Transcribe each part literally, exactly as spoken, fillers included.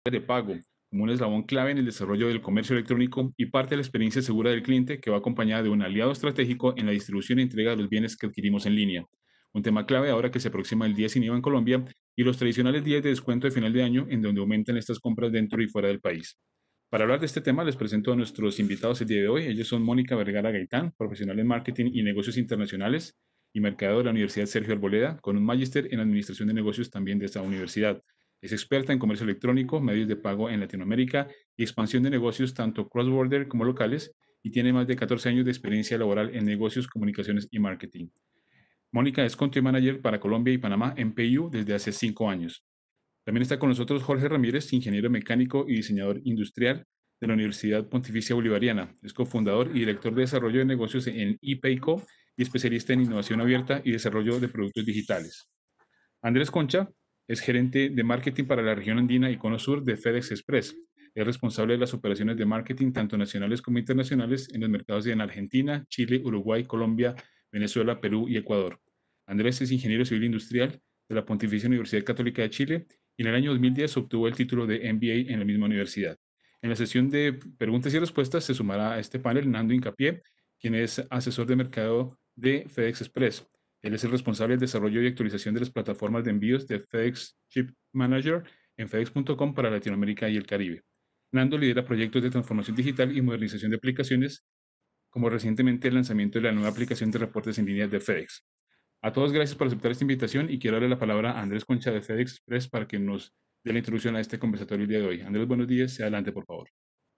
de pago como un eslabón clave en el desarrollo del comercio electrónico y parte de la experiencia segura del cliente que va acompañada de un aliado estratégico en la distribución y entrega de los bienes que adquirimos en línea. Un tema clave ahora que se aproxima el día sin IVA en Colombia y los tradicionales días de descuento de final de año en donde aumentan estas compras dentro y fuera del país. Para hablar de este tema, les presento a nuestros invitados el día de hoy. Ellos son Mónica Vergara Gaitán, profesional en marketing y negocios internacionales y mercado de la Universidad Sergio Arboleda, con un magíster en administración de negocios también de esta universidad. Es experta en comercio electrónico, medios de pago en Latinoamérica y expansión de negocios tanto cross-border como locales y tiene más de catorce años de experiencia laboral en negocios, comunicaciones y marketing. Mónica es Country Manager para Colombia y Panamá en P I U desde hace cinco años. También está con nosotros Jorge Ramírez, ingeniero mecánico y diseñador industrial de la Universidad Pontificia Bolivariana. Es cofundador y director de desarrollo de negocios en ePayco y especialista en innovación abierta y desarrollo de productos digitales. Andrés Concha es gerente de marketing para la región andina y cono sur de FedEx Express. Es responsable de las operaciones de marketing tanto nacionales como internacionales en los mercados en Argentina, Chile, Uruguay, Colombia, Venezuela, Perú y Ecuador. Andrés es ingeniero civil industrial de la Pontificia Universidad Católica de Chile y en el año dos mil diez obtuvo el título de M B A en la misma universidad. En la sesión de preguntas y respuestas se sumará a este panel Nando Incapié, quien es asesor de mercado de FedEx Express. Él es el responsable del desarrollo y actualización de las plataformas de envíos de FedEx Ship Manager en fedex punto com para Latinoamérica y el Caribe. Nando lidera proyectos de transformación digital y modernización de aplicaciones, como recientemente el lanzamiento de la nueva aplicación de reportes en línea de FedEx. A todos gracias por aceptar esta invitación y quiero darle la palabra a Andrés Concha de FedEx Express para que nos dé la introducción a este conversatorio el día de hoy. Andrés, buenos días, adelante por favor.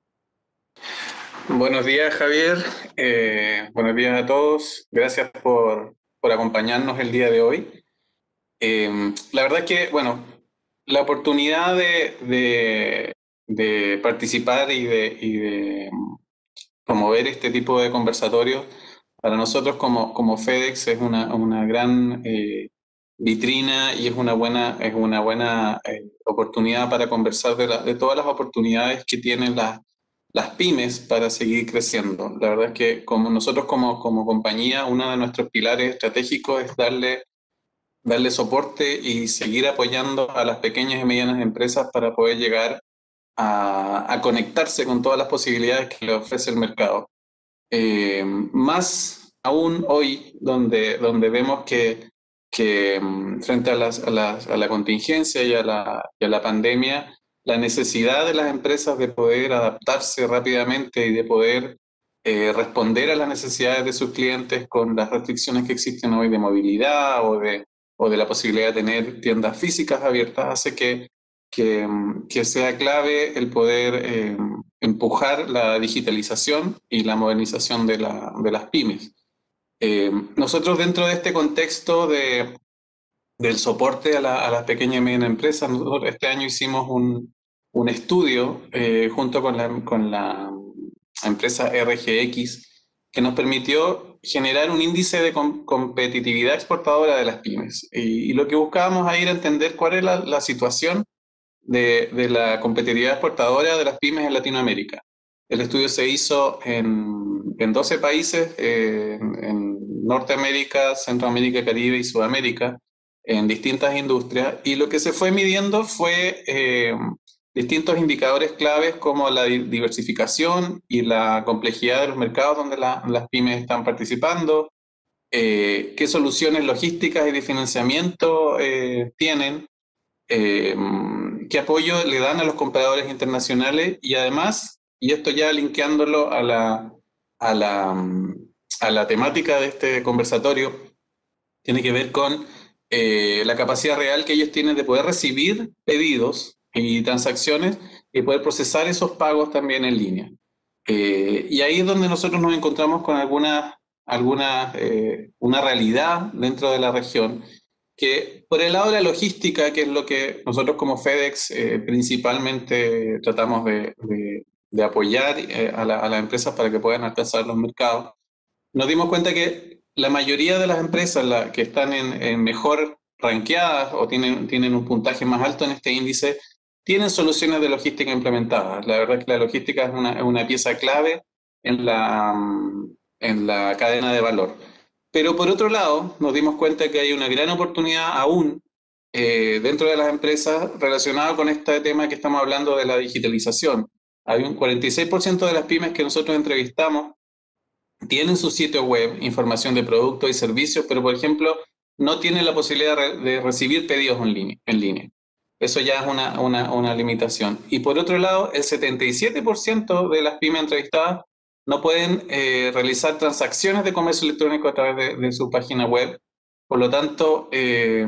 Buenos días, Javier. Eh, buenos días a todos. Gracias por, por acompañarnos el día de hoy. Eh, la verdad es que, bueno, la oportunidad de, de, de participar y de, y de promover este tipo de conversatorios para nosotros como, como FedEx es una, una gran eh, vitrina y es una buena, es una buena eh, oportunidad para conversar de, la, de todas las oportunidades que tienen las, las pymes para seguir creciendo. La verdad es que como nosotros como, como compañía, uno de nuestros pilares estratégicos es darle, darle soporte y seguir apoyando a las pequeñas y medianas empresas para poder llegar a, a conectarse con todas las posibilidades que le ofrece el mercado. Eh, más aún hoy, donde, donde vemos que, que frente a, las, a, las, a la contingencia y a la, y a la pandemia, la necesidad de las empresas de poder adaptarse rápidamente y de poder eh, responder a las necesidades de sus clientes con las restricciones que existen hoy de movilidad o de, o de la posibilidad de tener tiendas físicas abiertas, hace que, que, que sea clave el poder eh, empujar la digitalización y la modernización de, la, de las pymes. Eh, nosotros dentro de este contexto de, del soporte a, la, a las pequeñas y medianas empresas, nosotros este año hicimos un, un estudio eh, junto con la, con la empresa R G X que nos permitió generar un índice de com competitividad exportadora de las pymes. Y, y lo que buscábamos ahí era entender cuál es la, la situación de, de la competitividad exportadora de las pymes en Latinoamérica. El estudio se hizo en, en doce países, eh, en, en Norteamérica, Centroamérica, Caribe y Sudamérica, en distintas industrias, y lo que se fue midiendo fue eh, distintos indicadores claves como la diversificación y la complejidad de los mercados donde la, las pymes están participando, eh, qué soluciones logísticas y de financiamiento eh, tienen, eh, qué apoyo le dan a los compradores internacionales y además, y esto ya linkeándolo a la, a la, a la temática de este conversatorio, tiene que ver con eh, la capacidad real que ellos tienen de poder recibir pedidos y transacciones y poder procesar esos pagos también en línea. Eh, y ahí es donde nosotros nos encontramos con alguna, alguna, eh, una realidad dentro de la región que por el lado de la logística, que es lo que nosotros como FedEx eh, principalmente tratamos de, de, de apoyar eh, a, la, a las empresas para que puedan alcanzar los mercados, nos dimos cuenta que la mayoría de las empresas la, que están en, en mejor ranqueadas o tienen, tienen un puntaje más alto en este índice, tienen soluciones de logística implementadas. La verdad es que la logística es una, es una pieza clave en la, en la cadena de valor. Pero por otro lado, nos dimos cuenta que hay una gran oportunidad aún eh, dentro de las empresas relacionado con este tema que estamos hablando de la digitalización. Hay un cuarenta y seis por ciento de las pymes que nosotros entrevistamos tienen su sitio web, información de productos y servicios, pero por ejemplo no tienen la posibilidad de, de recibir pedidos en línea, en línea. Eso ya es una, una, una limitación. Y por otro lado, el setenta y siete por ciento de las pymes entrevistadas no pueden eh, realizar transacciones de comercio electrónico a través de, de su página web. Por lo tanto, eh,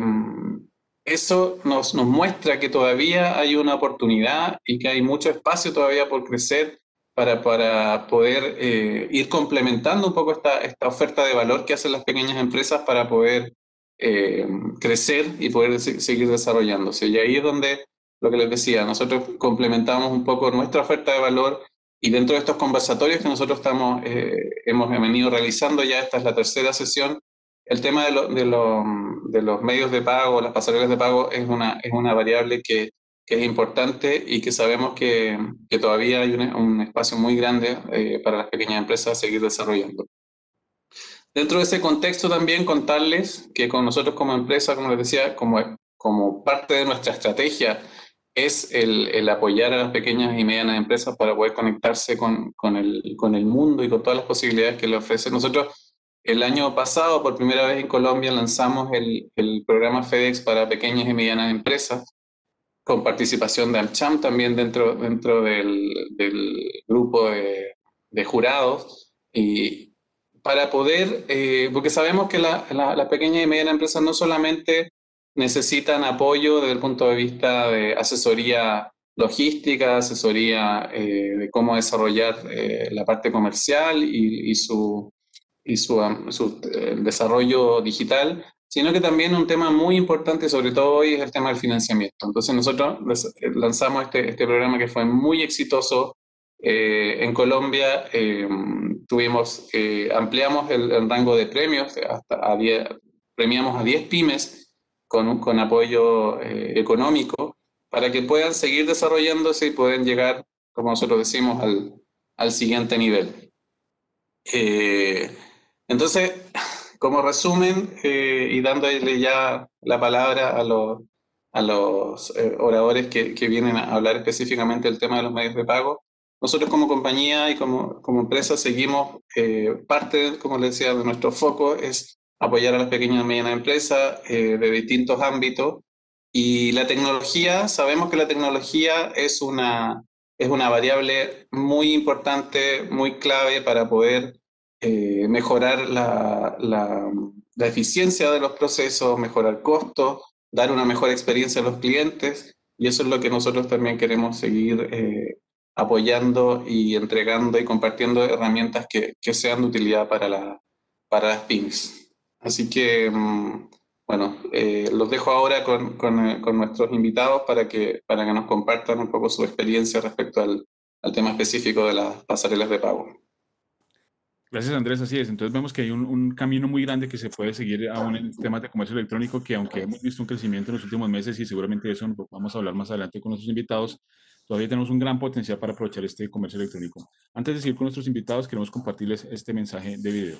eso nos, nos muestra que todavía hay una oportunidad y que hay mucho espacio todavía por crecer para, para poder eh, ir complementando un poco esta, esta oferta de valor que hacen las pequeñas empresas para poder eh, crecer y poder se, seguir desarrollándose. Y ahí es donde, lo que les decía, nosotros complementamos un poco nuestra oferta de valor y dentro de estos conversatorios que nosotros estamos, eh, hemos venido realizando, ya esta es la tercera sesión, el tema de, lo, de, lo, de los medios de pago, las pasarelas de pago, es una, es una variable que que es importante y que sabemos que, que todavía hay un, un, espacio muy grande eh, para las pequeñas empresas a seguir desarrollando. Dentro de ese contexto también contarles que con nosotros como empresa, como les decía, como, como parte de nuestra estrategia es el, el apoyar a las pequeñas y medianas empresas para poder conectarse con, con, el, con el mundo y con todas las posibilidades que le ofrece. Nosotros el año pasado, por primera vez en Colombia, lanzamos el, el programa FedEx para pequeñas y medianas empresas, con participación de AmCham también dentro, dentro del, del grupo de, de, jurados, y para poder, eh, porque sabemos que la, la, las pequeñas y medianas empresas no solamente necesitan apoyo desde el punto de vista de asesoría logística, asesoría eh, de cómo desarrollar eh, la parte comercial y, y su, y su, su eh, desarrollo digital, sino que también un tema muy importante, sobre todo hoy, es el tema del financiamiento. Entonces nosotros lanzamos este, este programa que fue muy exitoso eh, en Colombia. Eh, tuvimos, eh, ampliamos el, el, rango de premios, hasta a diez, premiamos a diez pymes con, con apoyo eh, económico para que puedan seguir desarrollándose y puedan llegar, como nosotros decimos, al, al siguiente nivel. Eh, entonces, como resumen, eh, y dándole ya la palabra a los, a los eh, oradores que, que vienen a hablar específicamente del tema de los medios de pago, nosotros como compañía y como, como empresa seguimos, eh, parte, como les decía, de nuestro foco es apoyar a las pequeñas y medianas empresas eh, de distintos ámbitos. Y la tecnología, sabemos que la tecnología es una, es una variable muy importante, muy clave para poder eh, mejorar la, la, la eficiencia de los procesos, mejorar costos, dar una mejor experiencia a los clientes, y eso es lo que nosotros también queremos seguir eh, apoyando y entregando y compartiendo herramientas que, que sean de utilidad para, la, para las pymes. Así que, bueno, eh, los dejo ahora con, con, con nuestros invitados para que, para que nos compartan un poco su experiencia respecto al, al tema específico de las pasarelas de pago. Gracias, Andrés, así es. Entonces vemos que hay un, un, camino muy grande que se puede seguir aún en temas de comercio electrónico, que aunque hemos visto un crecimiento en los últimos meses y seguramente de eso vamos a hablar más adelante con nuestros invitados, todavía tenemos un gran potencial para aprovechar este comercio electrónico. Antes de seguir con nuestros invitados, queremos compartirles este mensaje de video.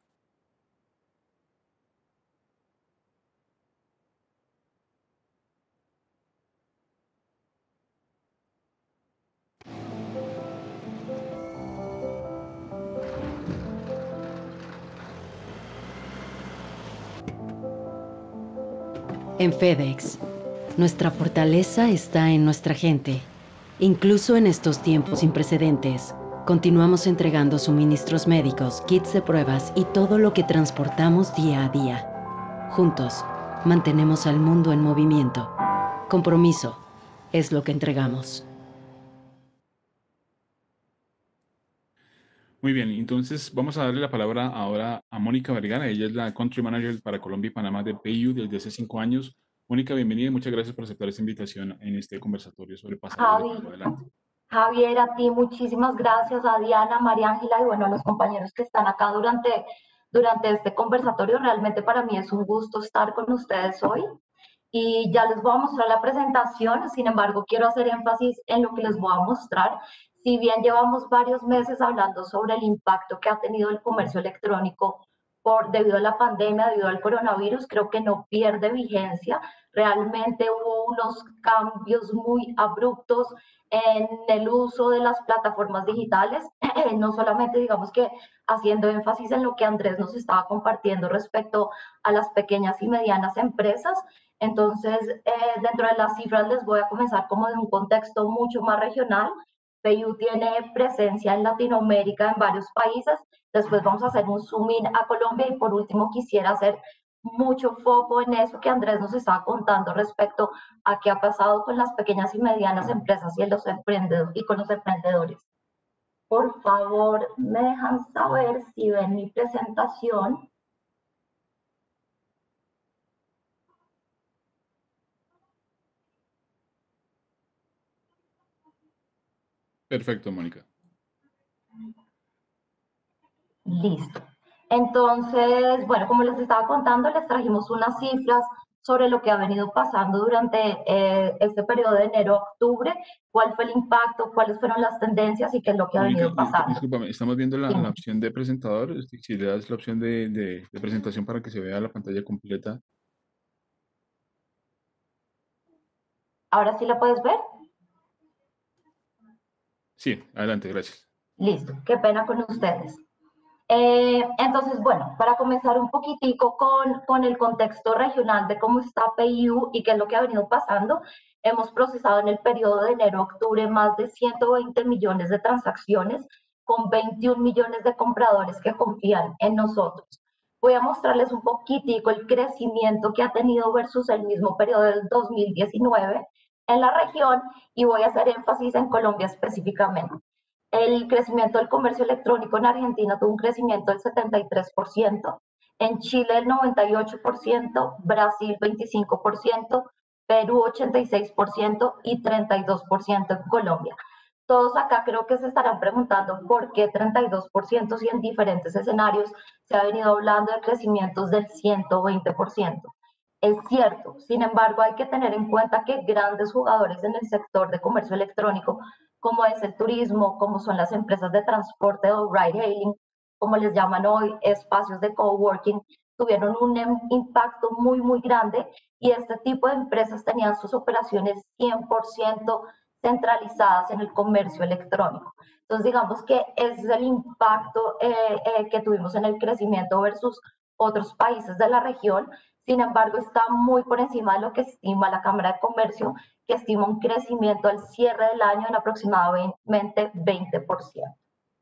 En FedEx, nuestra fortaleza está en nuestra gente. Incluso en estos tiempos sin precedentes, continuamos entregando suministros médicos, kits de pruebas y todo lo que transportamos día a día. Juntos, mantenemos al mundo en movimiento. Compromiso es lo que entregamos. Muy bien, entonces vamos a darle la palabra ahora a Mónica Vergara. Ella es la Country Manager para Colombia y Panamá de PayU desde hace cinco años. Mónica, bienvenida y muchas gracias por aceptar esta invitación en este conversatorio sobre pasarelas de pago. Adelante. Javier, a ti muchísimas gracias, a Diana, María Ángela y bueno, a los compañeros que están acá durante, durante este conversatorio. Realmente para mí es un gusto estar con ustedes hoy y ya les voy a mostrar la presentación. Sin embargo, quiero hacer énfasis en lo que les voy a mostrar. Si bien llevamos varios meses hablando sobre el impacto que ha tenido el comercio electrónico por, debido a la pandemia, debido al coronavirus, creo que no pierde vigencia. Realmente hubo unos cambios muy abruptos en el uso de las plataformas digitales, no solamente digamos que haciendo énfasis en lo que Andrés nos estaba compartiendo respecto a las pequeñas y medianas empresas. Entonces, eh, dentro de las cifras les voy a comenzar como de un contexto mucho más regional. PayU tiene presencia en Latinoamérica en varios países. Después vamos a hacer un zoom in a Colombia y por último quisiera hacer mucho foco en eso que Andrés nos estaba contando respecto a qué ha pasado con las pequeñas y medianas empresas y, los emprendedores, y con los emprendedores. Por favor, me dejan saber si ven mi presentación. Perfecto, Mónica. Listo. Entonces, bueno, como les estaba contando, les trajimos unas cifras sobre lo que ha venido pasando durante eh, este periodo de enero a octubre, cuál fue el impacto, cuáles fueron las tendencias y qué es lo que ha Mónica, venido pasando. discúlpame, estamos viendo la, Sí. la opción de presentador. Si le das la opción de, de, de presentación para que se vea la pantalla completa. ¿Ahora sí la puedes ver? Sí, adelante, gracias. Listo, qué pena con ustedes. Eh, entonces, bueno, para comenzar un poquitico con, con el contexto regional de cómo está PayU y qué es lo que ha venido pasando, hemos procesado en el periodo de enero a octubre más de ciento veinte millones de transacciones con veintiún millones de compradores que confían en nosotros. Voy a mostrarles un poquitico el crecimiento que ha tenido versus el mismo periodo del dos mil diecinueve en la región y voy a hacer énfasis en Colombia específicamente. El crecimiento del comercio electrónico en Argentina tuvo un crecimiento del setenta y tres por ciento, en Chile el noventa y ocho por ciento, Brasil veinticinco por ciento, Perú ochenta y seis por ciento y treinta y dos por ciento en Colombia. Todos acá creo que se estarán preguntando por qué treinta y dos por ciento si en diferentes escenarios se ha venido hablando de crecimientos del ciento veinte por ciento. Es cierto, sin embargo, hay que tener en cuenta que grandes jugadores en el sector de comercio electrónico, como es el turismo, como son las empresas de transporte o ride hailing, como les llaman hoy, espacios de coworking, tuvieron un impacto muy, muy grande y este tipo de empresas tenían sus operaciones cien por ciento centralizadas en el comercio electrónico. Entonces, digamos que ese es el impacto eh, eh, que tuvimos en el crecimiento versus otros países de la región. Sin embargo, está muy por encima de lo que estima la Cámara de Comercio, que estima un crecimiento al cierre del año en aproximadamente veinte por ciento.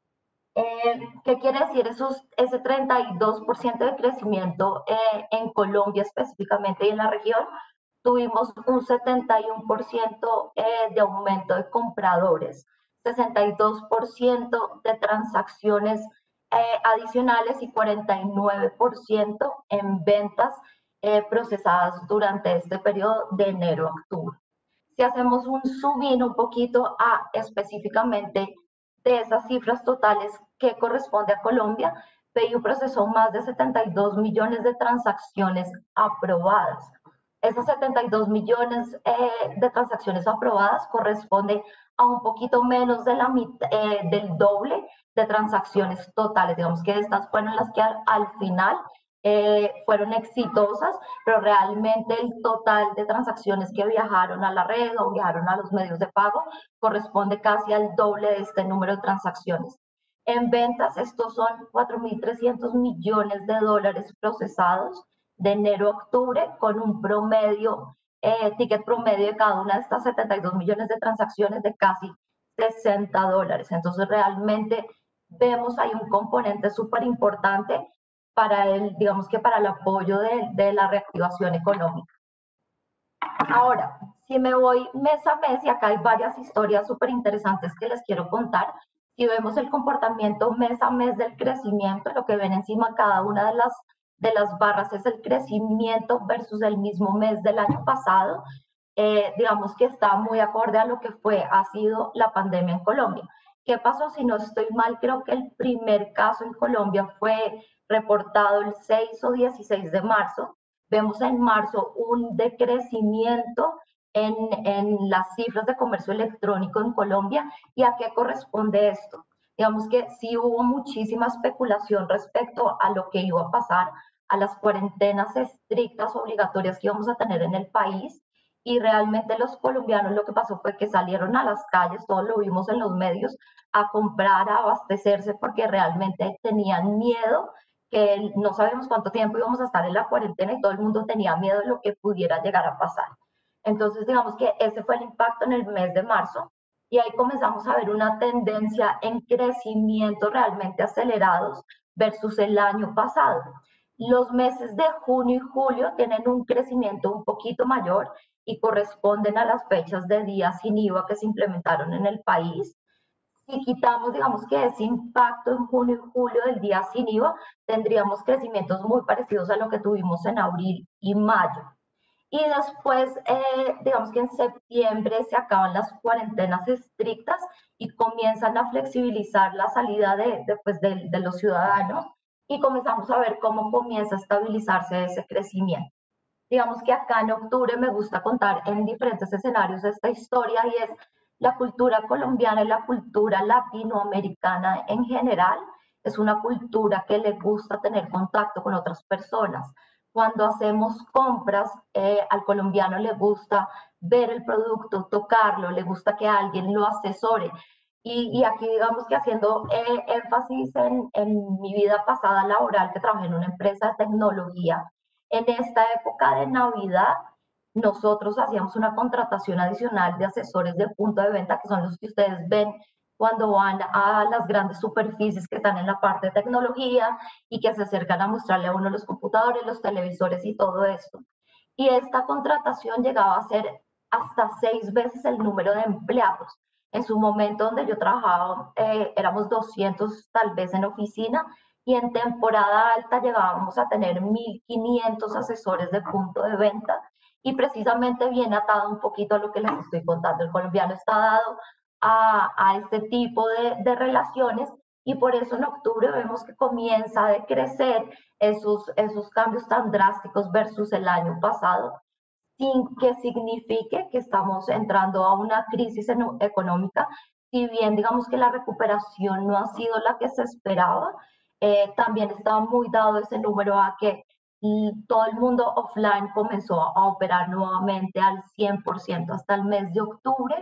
Eh, ¿Qué quiere decir esos, ese treinta y dos por ciento de crecimiento eh, en Colombia específicamente y en la región? Tuvimos un setenta y uno por ciento eh, de aumento de compradores, sesenta y dos por ciento de transacciones eh, adicionales y cuarenta y nueve por ciento en ventas eh, procesadas durante este periodo de enero a octubre. Si hacemos un zoom in un poquito a específicamente de esas cifras totales que corresponde a Colombia, PayU procesó más de setenta y dos millones de transacciones aprobadas. Esos setenta y dos millones eh, de transacciones aprobadas corresponde a un poquito menos de la mitad, eh, del doble de transacciones totales. Digamos que estas fueron las que al, al final eh, fueron exitosas, pero realmente el total de transacciones que viajaron a la red o viajaron a los medios de pago corresponde casi al doble de este número de transacciones. En ventas, estos son cuatro mil trescientos millones de dólares procesados de enero a octubre, con un promedio, eh, ticket promedio de cada una de estas setenta y dos millones de transacciones de casi sesenta dólares. Entonces, realmente vemos ahí un componente súper importante para el, digamos que para el apoyo de, de la reactivación económica. Ahora, si me voy mes a mes, y acá hay varias historias súper interesantes que les quiero contar, si vemos el comportamiento mes a mes del crecimiento, lo que ven encima cada una de las, de las barras es el crecimiento versus el mismo mes del año pasado, eh, digamos que está muy acorde a lo que fue, ha sido la pandemia en Colombia. ¿Qué pasó? Si no estoy mal, creo que el primer caso en Colombia fue reportado el seis o dieciséis de marzo. Vemos en marzo un decrecimiento en, en las cifras de comercio electrónico en Colombia. ¿Y a qué corresponde esto? digamos que sí hubo muchísima especulación respecto a lo que iba a pasar, a las cuarentenas estrictas obligatorias que íbamos a tener en el país, y realmente los colombianos lo que pasó fue que salieron a las calles, todos lo vimos en los medios, a comprar, a abastecerse, porque realmente tenían miedo, que no sabemos cuánto tiempo íbamos a estar en la cuarentena y todo el mundo tenía miedo de lo que pudiera llegar a pasar. Entonces, digamos que ese fue el impacto en el mes de marzo, y ahí comenzamos a ver una tendencia en crecimiento realmente acelerados versus el año pasado. Los meses de junio y julio tienen un crecimiento un poquito mayor y corresponden a las fechas de días sin I V A que se implementaron en el país. Si quitamos, digamos que ese impacto en junio y julio del día sin I V A, tendríamos crecimientos muy parecidos a lo que tuvimos en abril y mayo. Y después, eh, digamos que en septiembre se acaban las cuarentenas estrictas y comienzan a flexibilizar la salida de, de, pues de, de los ciudadanos, y comenzamos a ver cómo comienza a estabilizarse ese crecimiento. Digamos que acá en octubre me gusta contar en diferentes escenarios esta historia, y es la cultura colombiana y la cultura latinoamericana en general. Es una cultura que le gusta tener contacto con otras personas. Cuando hacemos compras, eh, al colombiano le gusta ver el producto, tocarlo, le gusta que alguien lo asesore. Y, y aquí digamos que haciendo eh, énfasis en, en mi vida pasada laboral, que trabajé en una empresa de tecnología, en esta época de Navidad nosotros hacíamos una contratación adicional de asesores de punto de venta, que son los que ustedes ven cuando van a las grandes superficies que están en la parte de tecnología y que se acercan a mostrarle a uno los computadores, los televisores y todo esto. Y esta contratación llegaba a ser hasta seis veces el número de empleados. En su momento donde yo trabajaba, eh, éramos doscientos tal vez en oficina, y en temporada alta llegábamos a tener mil quinientos asesores de punto de venta, y precisamente viene atado un poquito a lo que les estoy contando. El colombiano está dado a, a este tipo de, de relaciones, y por eso en octubre vemos que comienza a decrecer esos, esos cambios tan drásticos versus el año pasado, sin que signifique que estamos entrando a una crisis económica. Si bien digamos que la recuperación no ha sido la que se esperaba, eh, también estaba muy dado ese número a que todo el mundo offline comenzó a operar nuevamente al cien por ciento hasta el mes de octubre.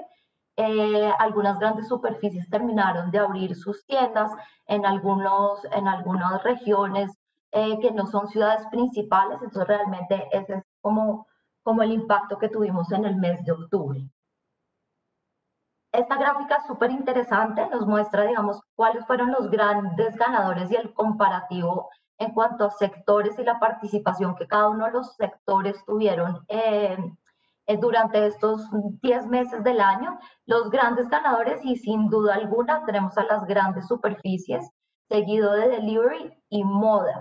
Eh, algunas grandes superficies terminaron de abrir sus tiendas en, algunos, en algunas regiones eh, que no son ciudades principales, entonces realmente ese es como, como el impacto que tuvimos en el mes de octubre. Esta gráfica es súper interesante, nos muestra, digamos, cuáles fueron los grandes ganadores y el comparativo en cuanto a sectores y la participación que cada uno de los sectores tuvieron eh, eh, durante estos diez meses del año. Los grandes ganadores, y sin duda alguna tenemos a las grandes superficies, seguido de delivery y moda.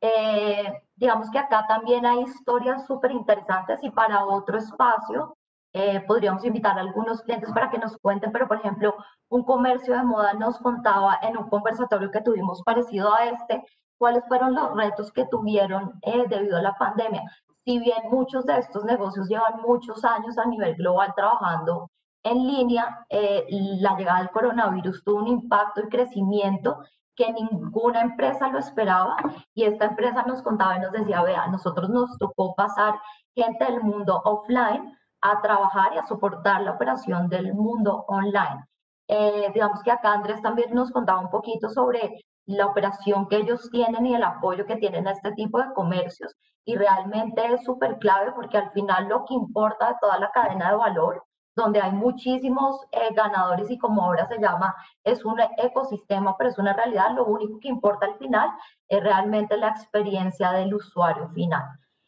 Eh, digamos que acá también hay historias súper interesantes, y para otro espacio eh, podríamos invitar a algunos clientes para que nos cuenten, pero por ejemplo, un comercio de moda nos contaba en un conversatorio que tuvimos parecido a este, cuáles fueron los retos que tuvieron eh, debido a la pandemia. Si bien muchos de estos negocios llevan muchos años a nivel global trabajando en línea, eh, la llegada del coronavirus tuvo un impacto y crecimiento que ninguna empresa lo esperaba, y esta empresa nos contaba y nos decía, vea, nosotros nos tocó pasar gente del mundo offline a trabajar y a soportar la operación del mundo online. Eh, digamos que acá Andrés también nos contaba un poquito sobre la operación que ellos tienen y el apoyo que tienen a este tipo de comercios, y realmente es súper clave porque al final lo que importa de toda la cadena de valor, donde hay muchísimos eh, ganadores y como ahora se llama, es un ecosistema, pero es una realidad, lo único que importa al final es realmente la experiencia del usuario final.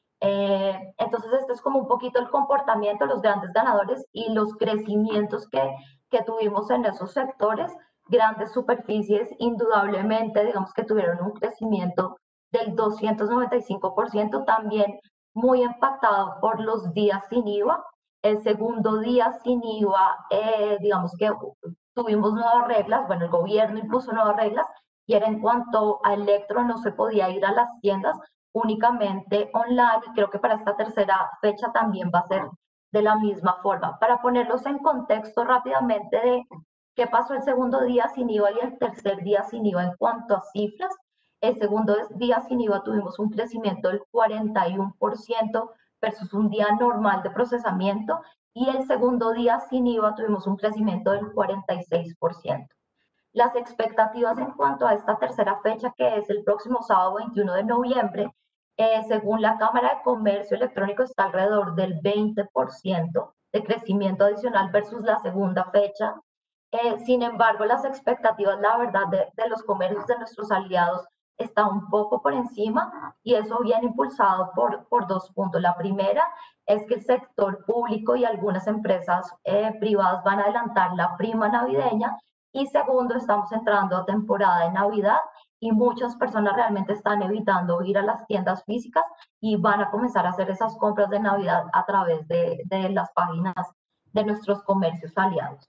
Eh, entonces, este es como un poquito el comportamiento, los grandes ganadores y los crecimientos que, que tuvimos en esos sectores. Grandes superficies, indudablemente, digamos que tuvieron un crecimiento del doscientos noventa y cinco por ciento, también muy impactado por los días sin I V A. El segundo día sin I V A, eh, digamos que tuvimos nuevas reglas, bueno, el gobierno impuso nuevas reglas, y era en cuanto a electro, no se podía ir a las tiendas, únicamente online, y creo que para esta tercera fecha también va a ser de la misma forma. Para ponerlos en contexto rápidamente de ¿Qué pasó el segundo día sin I V A y el tercer día sin I V A en cuanto a cifras? El segundo día sin I V A tuvimos un crecimiento del cuarenta y uno por ciento versus un día normal de procesamiento, y el segundo día sin I V A tuvimos un crecimiento del cuarenta y seis por ciento. Las expectativas en cuanto a esta tercera fecha, que es el próximo sábado veintiuno de noviembre, eh, según la Cámara de Comercio Electrónico, está alrededor del veinte por ciento de crecimiento adicional versus la segunda fecha. Eh, sin embargo, las expectativas, la verdad, de, de los comercios de nuestros aliados está un poco por encima, y eso viene impulsado por, por dos puntos. La primera es que el sector público y algunas empresas eh, privadas van a adelantar la prima navideña, y segundo, estamos entrando a temporada de Navidad y muchas personas realmente están evitando ir a las tiendas físicas y van a comenzar a hacer esas compras de Navidad a través de, de las páginas de nuestros comercios aliados.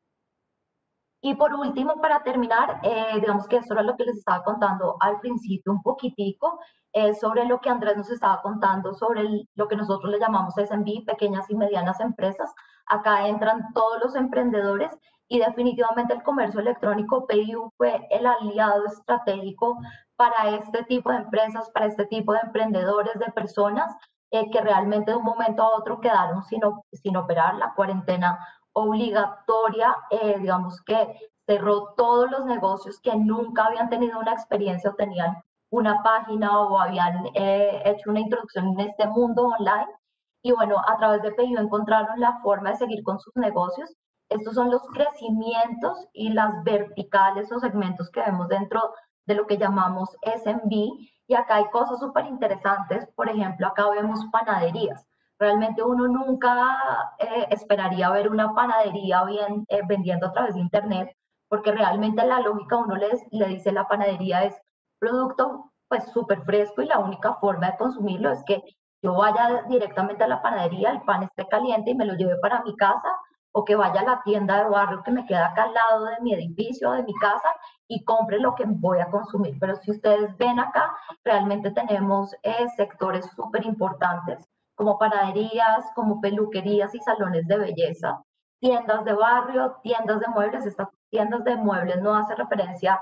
Y por último, para terminar, eh, digamos que eso era lo que les estaba contando al principio un poquitico, eh, sobre lo que Andrés nos estaba contando, sobre el, lo que nosotros le llamamos S M B, pequeñas y medianas empresas. Acá entran todos los emprendedores, y definitivamente el comercio electrónico PayU fue el aliado estratégico para este tipo de empresas, para este tipo de emprendedores, de personas eh, que realmente de un momento a otro quedaron sin, sin operar. La cuarentena obligatoria, eh, digamos que cerró todos los negocios que nunca habían tenido una experiencia o tenían una página o habían eh, hecho una introducción en este mundo online. Y bueno, a través de PayU encontraron la forma de seguir con sus negocios. Estos son los crecimientos y las verticales o segmentos que vemos dentro de lo que llamamos S M B. Y acá hay cosas súper interesantes. Por ejemplo, acá vemos panaderías. Realmente uno nunca eh, esperaría ver una panadería bien, eh, vendiendo a través de internet, porque realmente la lógica, uno les, le dice, la panadería es producto pues súper fresco, y la única forma de consumirlo es que yo vaya directamente a la panadería, el pan esté caliente y me lo lleve para mi casa, o que vaya a la tienda de barrio que me queda acá al lado de mi edificio, de mi casa, y compre lo que voy a consumir. Pero si ustedes ven acá, realmente tenemos eh, sectores súper importantes, como panaderías, como peluquerías y salones de belleza, tiendas de barrio, tiendas de muebles. Estas tiendas de muebles no hace referencia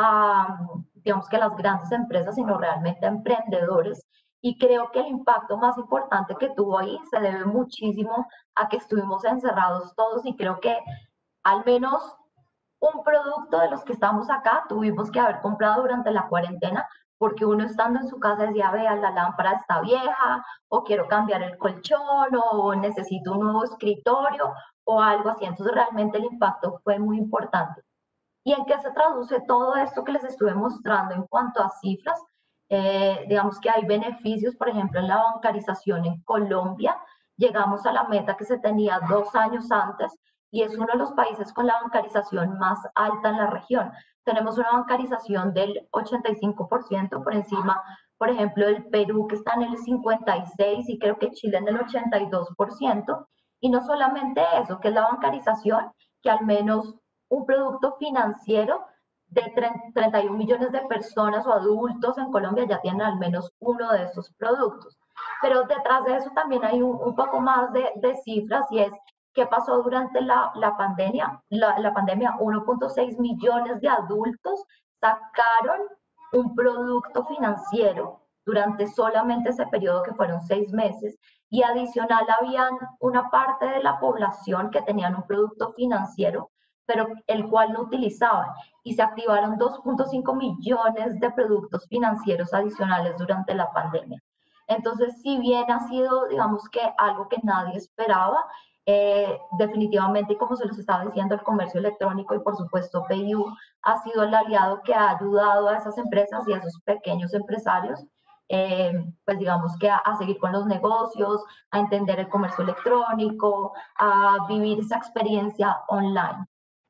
a, digamos que a las grandes empresas, sino realmente a emprendedores. Y creo que el impacto más importante que tuvo ahí se debe muchísimo a que estuvimos encerrados todos, y creo que al menos un producto de los que estamos acá tuvimos que haber comprado durante la cuarentena, porque uno estando en su casa decía, vea, la lámpara está vieja, o quiero cambiar el colchón, o necesito un nuevo escritorio, o algo así. Entonces realmente el impacto fue muy importante. ¿Y en qué se traduce todo esto que les estuve mostrando en cuanto a cifras? Eh, digamos que hay beneficios, por ejemplo, en la bancarización en Colombia. Llegamos a la meta que se tenía dos años antes, y es uno de los países con la bancarización más alta en la región. Tenemos una bancarización del ochenta y cinco por ciento, por encima, por ejemplo, del Perú, que está en el cincuenta y seis por ciento, y creo que Chile en el ochenta y dos por ciento. Y no solamente eso, que es la bancarización, que al menos un producto financiero de treinta y uno millones de personas o adultos en Colombia ya tienen al menos uno de estos productos. Pero detrás de eso también hay un, un poco más de, de cifras, y es qué pasó durante la, la pandemia. La, la pandemia, uno punto seis millones de adultos sacaron un producto financiero durante solamente ese periodo, que fueron seis meses, y adicional habían una parte de la población que tenían un producto financiero, pero el cual no utilizaban, y se activaron dos punto cinco millones de productos financieros adicionales durante la pandemia. Entonces, si bien ha sido, digamos que algo que nadie esperaba, eh, definitivamente, y como se los estaba diciendo, el comercio electrónico y por supuesto PayU ha sido el aliado que ha ayudado a esas empresas y a esos pequeños empresarios, eh, pues digamos que a, a seguir con los negocios, a entender el comercio electrónico, a vivir esa experiencia online.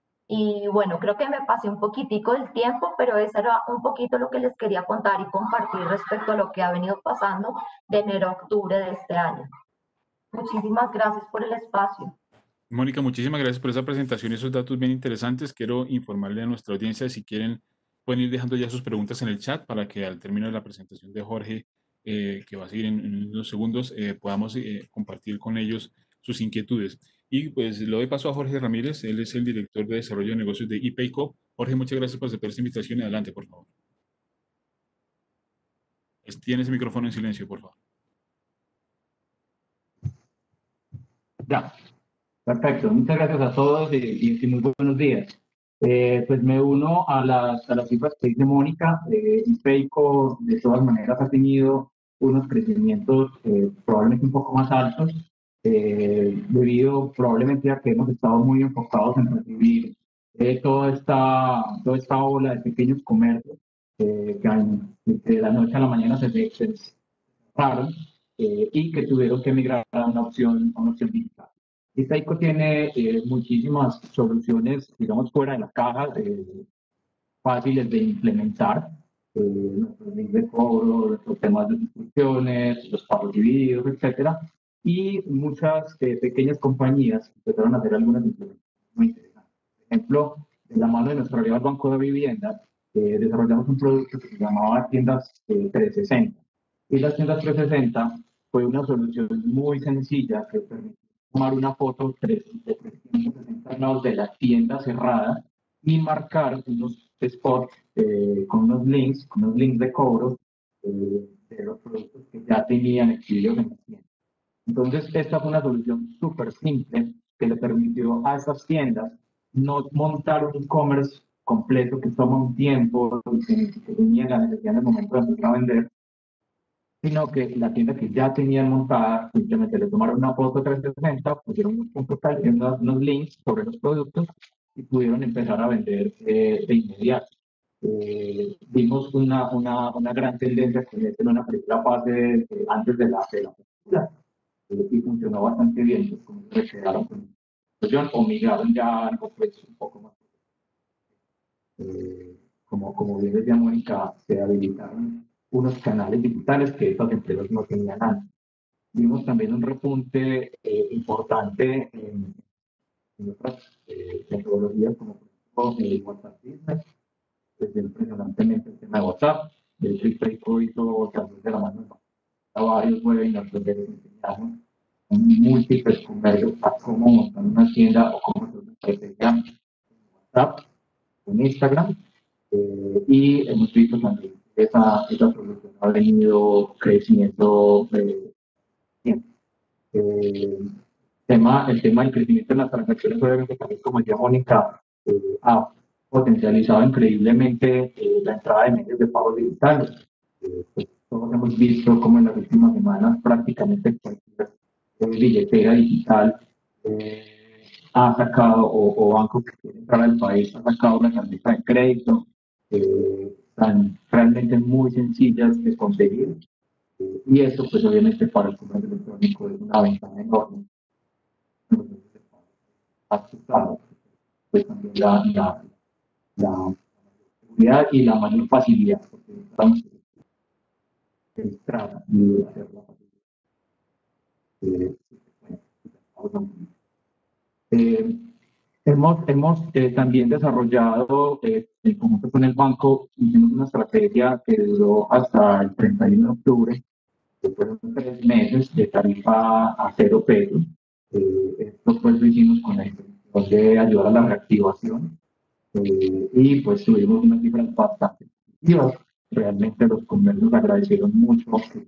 Y bueno, creo que me pasé un poquitico del tiempo, pero eso era un poquito lo que les quería contar y compartir respecto a lo que ha venido pasando de enero a octubre de este año. Muchísimas gracias por el espacio. Mónica, muchísimas gracias por esa presentación y esos datos bien interesantes. Quiero informarle a nuestra audiencia, si quieren, pueden ir dejando ya sus preguntas en el chat para que al término de la presentación de Jorge, eh, que va a seguir en, en unos segundos, eh, podamos eh, compartir con ellos sus inquietudes. Y pues le doy paso a Jorge Ramírez, él es el director de desarrollo de negocios de ePayco. Jorge, muchas gracias por aceptar esta invitación y adelante, por favor. Tienes el micrófono en silencio, por favor. Ya, perfecto. Muchas gracias a todos y, y muy buenos días. Eh, pues me uno a las, a las cifras que dice Mónica. Eh, ePayco de todas maneras ha tenido unos crecimientos eh, probablemente un poco más altos, eh, debido probablemente a que hemos estado muy enfocados en recibir eh, toda, esta, toda esta ola de pequeños comercios eh, que, han, que de la noche a la mañana se, se cerraron eh, y que tuvieron que migrar a una opción, a una opción digital. Y Taiko tiene eh, muchísimas soluciones, digamos, fuera de la caja, eh, fáciles de implementar. Eh, nuestros links de cobro, los temas de suscripciones, los pagos divididos, etcétera. Y muchas eh, pequeñas compañías empezaron a hacer algunas implementaciones muy interesantes. Por ejemplo, de la mano de nuestro aliado Banco de Vivienda, eh, desarrollamos un producto que se llamaba Tiendas eh, trescientos sesenta. Y las Tiendas trescientos sesenta fue una solución muy sencilla que permite tomar una foto de trescientos sesenta grados de la tienda cerrada y marcar unos spots eh, con unos links, con unos links de cobro eh, de los productos que ya tenían exhibidos en la tienda. Entonces, esta fue una solución súper simple que le permitió a estas tiendas no montar un e-commerce completo que toma un tiempo y que, que tenía la necesidad en el momento de empezar a vender, sino que la tienda que ya tenían montada, simplemente le tomaron una foto trescientos sesenta, pusieron unos puntos calientes, unos links sobre los productos y pudieron empezar a vender eh, de inmediato. Eh, vimos una, una, una gran tendencia que es en una primera fase eh, antes de la, de la película eh, y funcionó bastante bien, pues como se quedaron con la situación o migraron ya algo pues un poco más. Eh, como, como bien decía Mónica, se habilitaron unos canales digitales que estas empresas no tenían antes. Vimos también un repunte eh, importante en, en otras eh, metodologías como por ejemplo el WhatsApp Business, desde impresionantemente el tema de WhatsApp. De hecho, Ipeco hizo también de la mano a varios webinars donde les enseñamos múltiples comercios a cómo montar una tienda o cómo hacer una estrategia en WhatsApp, en Instagram. Eh, y hemos visto también que esa, esa solución ha venido creciendo eh, siempre. Eh, tema, el tema del crecimiento en las transacciones, obviamente, también, como decía Mónica, eh, ha potencializado increíblemente eh, la entrada de medios de pago digitales. Eh, pues, todos hemos visto cómo en las últimas semanas prácticamente cualquier eh, billetera digital eh, ha sacado, o, o banco que quiere entrar al país ha sacado una tarjeta de crédito, eh, están realmente muy sencillas de conseguir. Eh, y esto, pues obviamente para el comercio electrónico es una ventaja enorme. Asustado, pues también la, la, la seguridad y la mayor facilidad, porque estamos registrada y hacer la facilidad. Eh, eh, hemos hemos eh, también desarrollado, eh, en conjunto con el banco, hicimos una estrategia que duró hasta el treinta y uno de octubre, que fueron tres meses de tarifa a cero pesos. Eh, esto pues lo hicimos con la intención de ayudar a la reactivación eh, y pues tuvimos unas cifras bastante positivas. Realmente los comercios agradecieron mucho que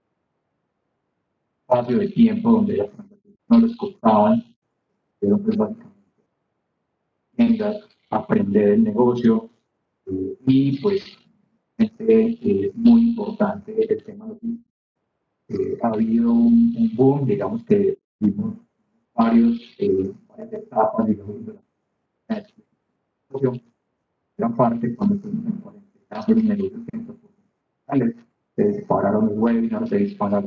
espacio de tiempo donde las transacciones no les costaban, pero pues básicamente tiendas, aprender el negocio eh, y pues este, eh, muy importante el tema de los eh, ha habido un, un boom, digamos que vimos varios, eh, varias etapas, digamos, de la exposición. Gran parte cuando estuvimos en cuarentena, los negocios centrales, se dispararon los webinars, se dispararon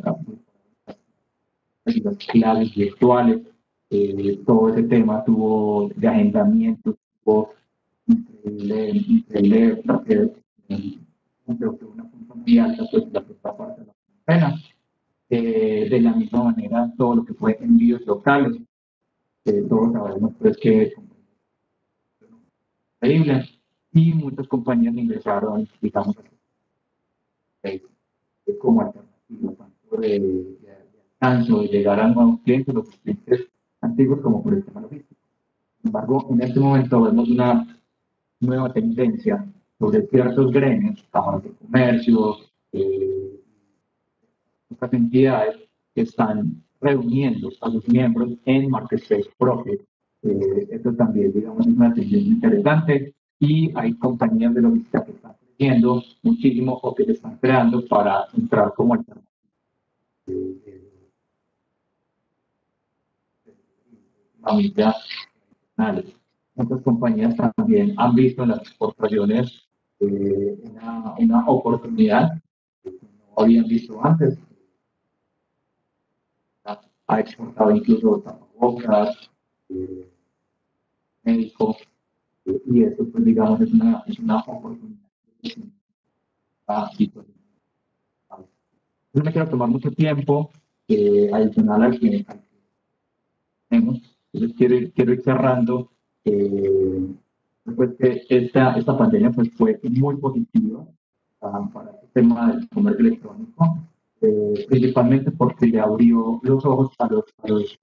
las clases virtuales, eh, todo ese tema tuvo de agendamiento, tuvo increíble, increíble, eh, creo que una punta muy alta, pues la primera parte de la cuarentena. Eh, de la misma manera, todo lo que fue envíos locales, eh, todos sabemos pues que es increíble y muchas compañías ingresaron, digamos, eh, como alternativa, tanto de, de, de alcance, de llegar a nuevos clientes, los clientes antiguos como por el tema logístico. Sin embargo, en este momento vemos una nueva tendencia sobre ciertos gremios, cámaras de comercio, eh, otras entidades que están reuniendo a los miembros en marketplace propio. Eh, esto también, digamos, es una tendencia interesante y hay compañías de logística que están creciendo muchísimo o que se están creando para entrar como alternativa. Muchas compañías también han visto en las exportaciones eh, una, una oportunidad que no habían visto antes. Ha exportado incluso tapabocas, eh, médicos, eh, y eso, pues, digamos, es una, es una oportunidad. No me quiero tomar mucho tiempo, eh, adicional al que, al que tenemos. Entonces, quiero, ir- quiero ir cerrando. Eh, pues que esta, esta pandemia pues, fue muy positiva uh, para el tema del comercio electrónico, eh, principalmente porque le abrió los ojos a los, a los...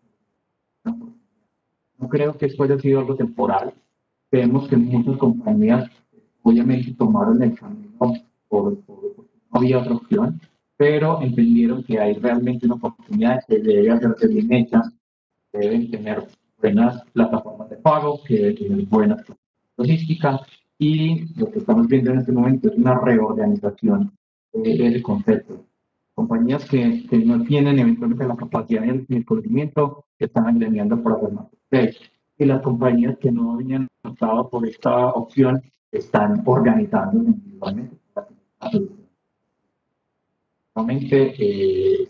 No creo que esto haya sido algo temporal. Vemos que muchas compañías obviamente tomaron el camino por, por, porque no había otra opción, pero entendieron que hay realmente una oportunidad que debe hacerse bien hecha, deben tener buenas plataformas de pago, que deben tener buenas logística, y lo que estamos viendo en este momento es una reorganización eh, del concepto. Compañías que, que no tienen eventualmente la capacidad ni el, ni el conocimiento están agremiando para hacer más. Y las compañías que no habían optado por esta opción están organizando individualmente. Realmente, eh,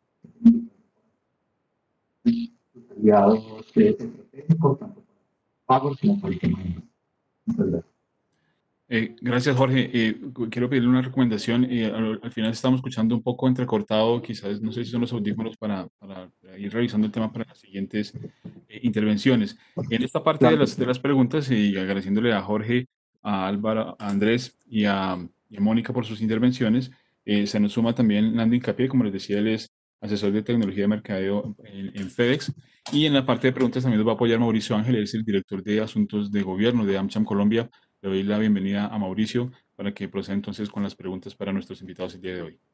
aliados estratégicos, tanto para pagos como para el tema de- Muchas gracias. Eh, gracias, Jorge. Eh, cu- quiero pedirle una recomendación. Eh, al, al final estamos escuchando un poco entrecortado, quizás no sé si son los audífonos para, para- para ir revisando el tema para las siguientes eh, intervenciones. En esta parte de Claro que las, sí. de las preguntas y agradeciéndole a Jorge, a Álvaro, a Andrés y a, y a Mónica por sus intervenciones, eh, se nos suma también Nando Incapié, como les decía, él es asesor de tecnología de mercadeo en, en FedEx. Y en la parte de preguntas también nos va a apoyar Mauricio Ángel, él es el director de asuntos de gobierno de AmCham Colombia. Le doy la bienvenida a Mauricio para que proceda entonces con las preguntas para nuestros invitados el día de hoy.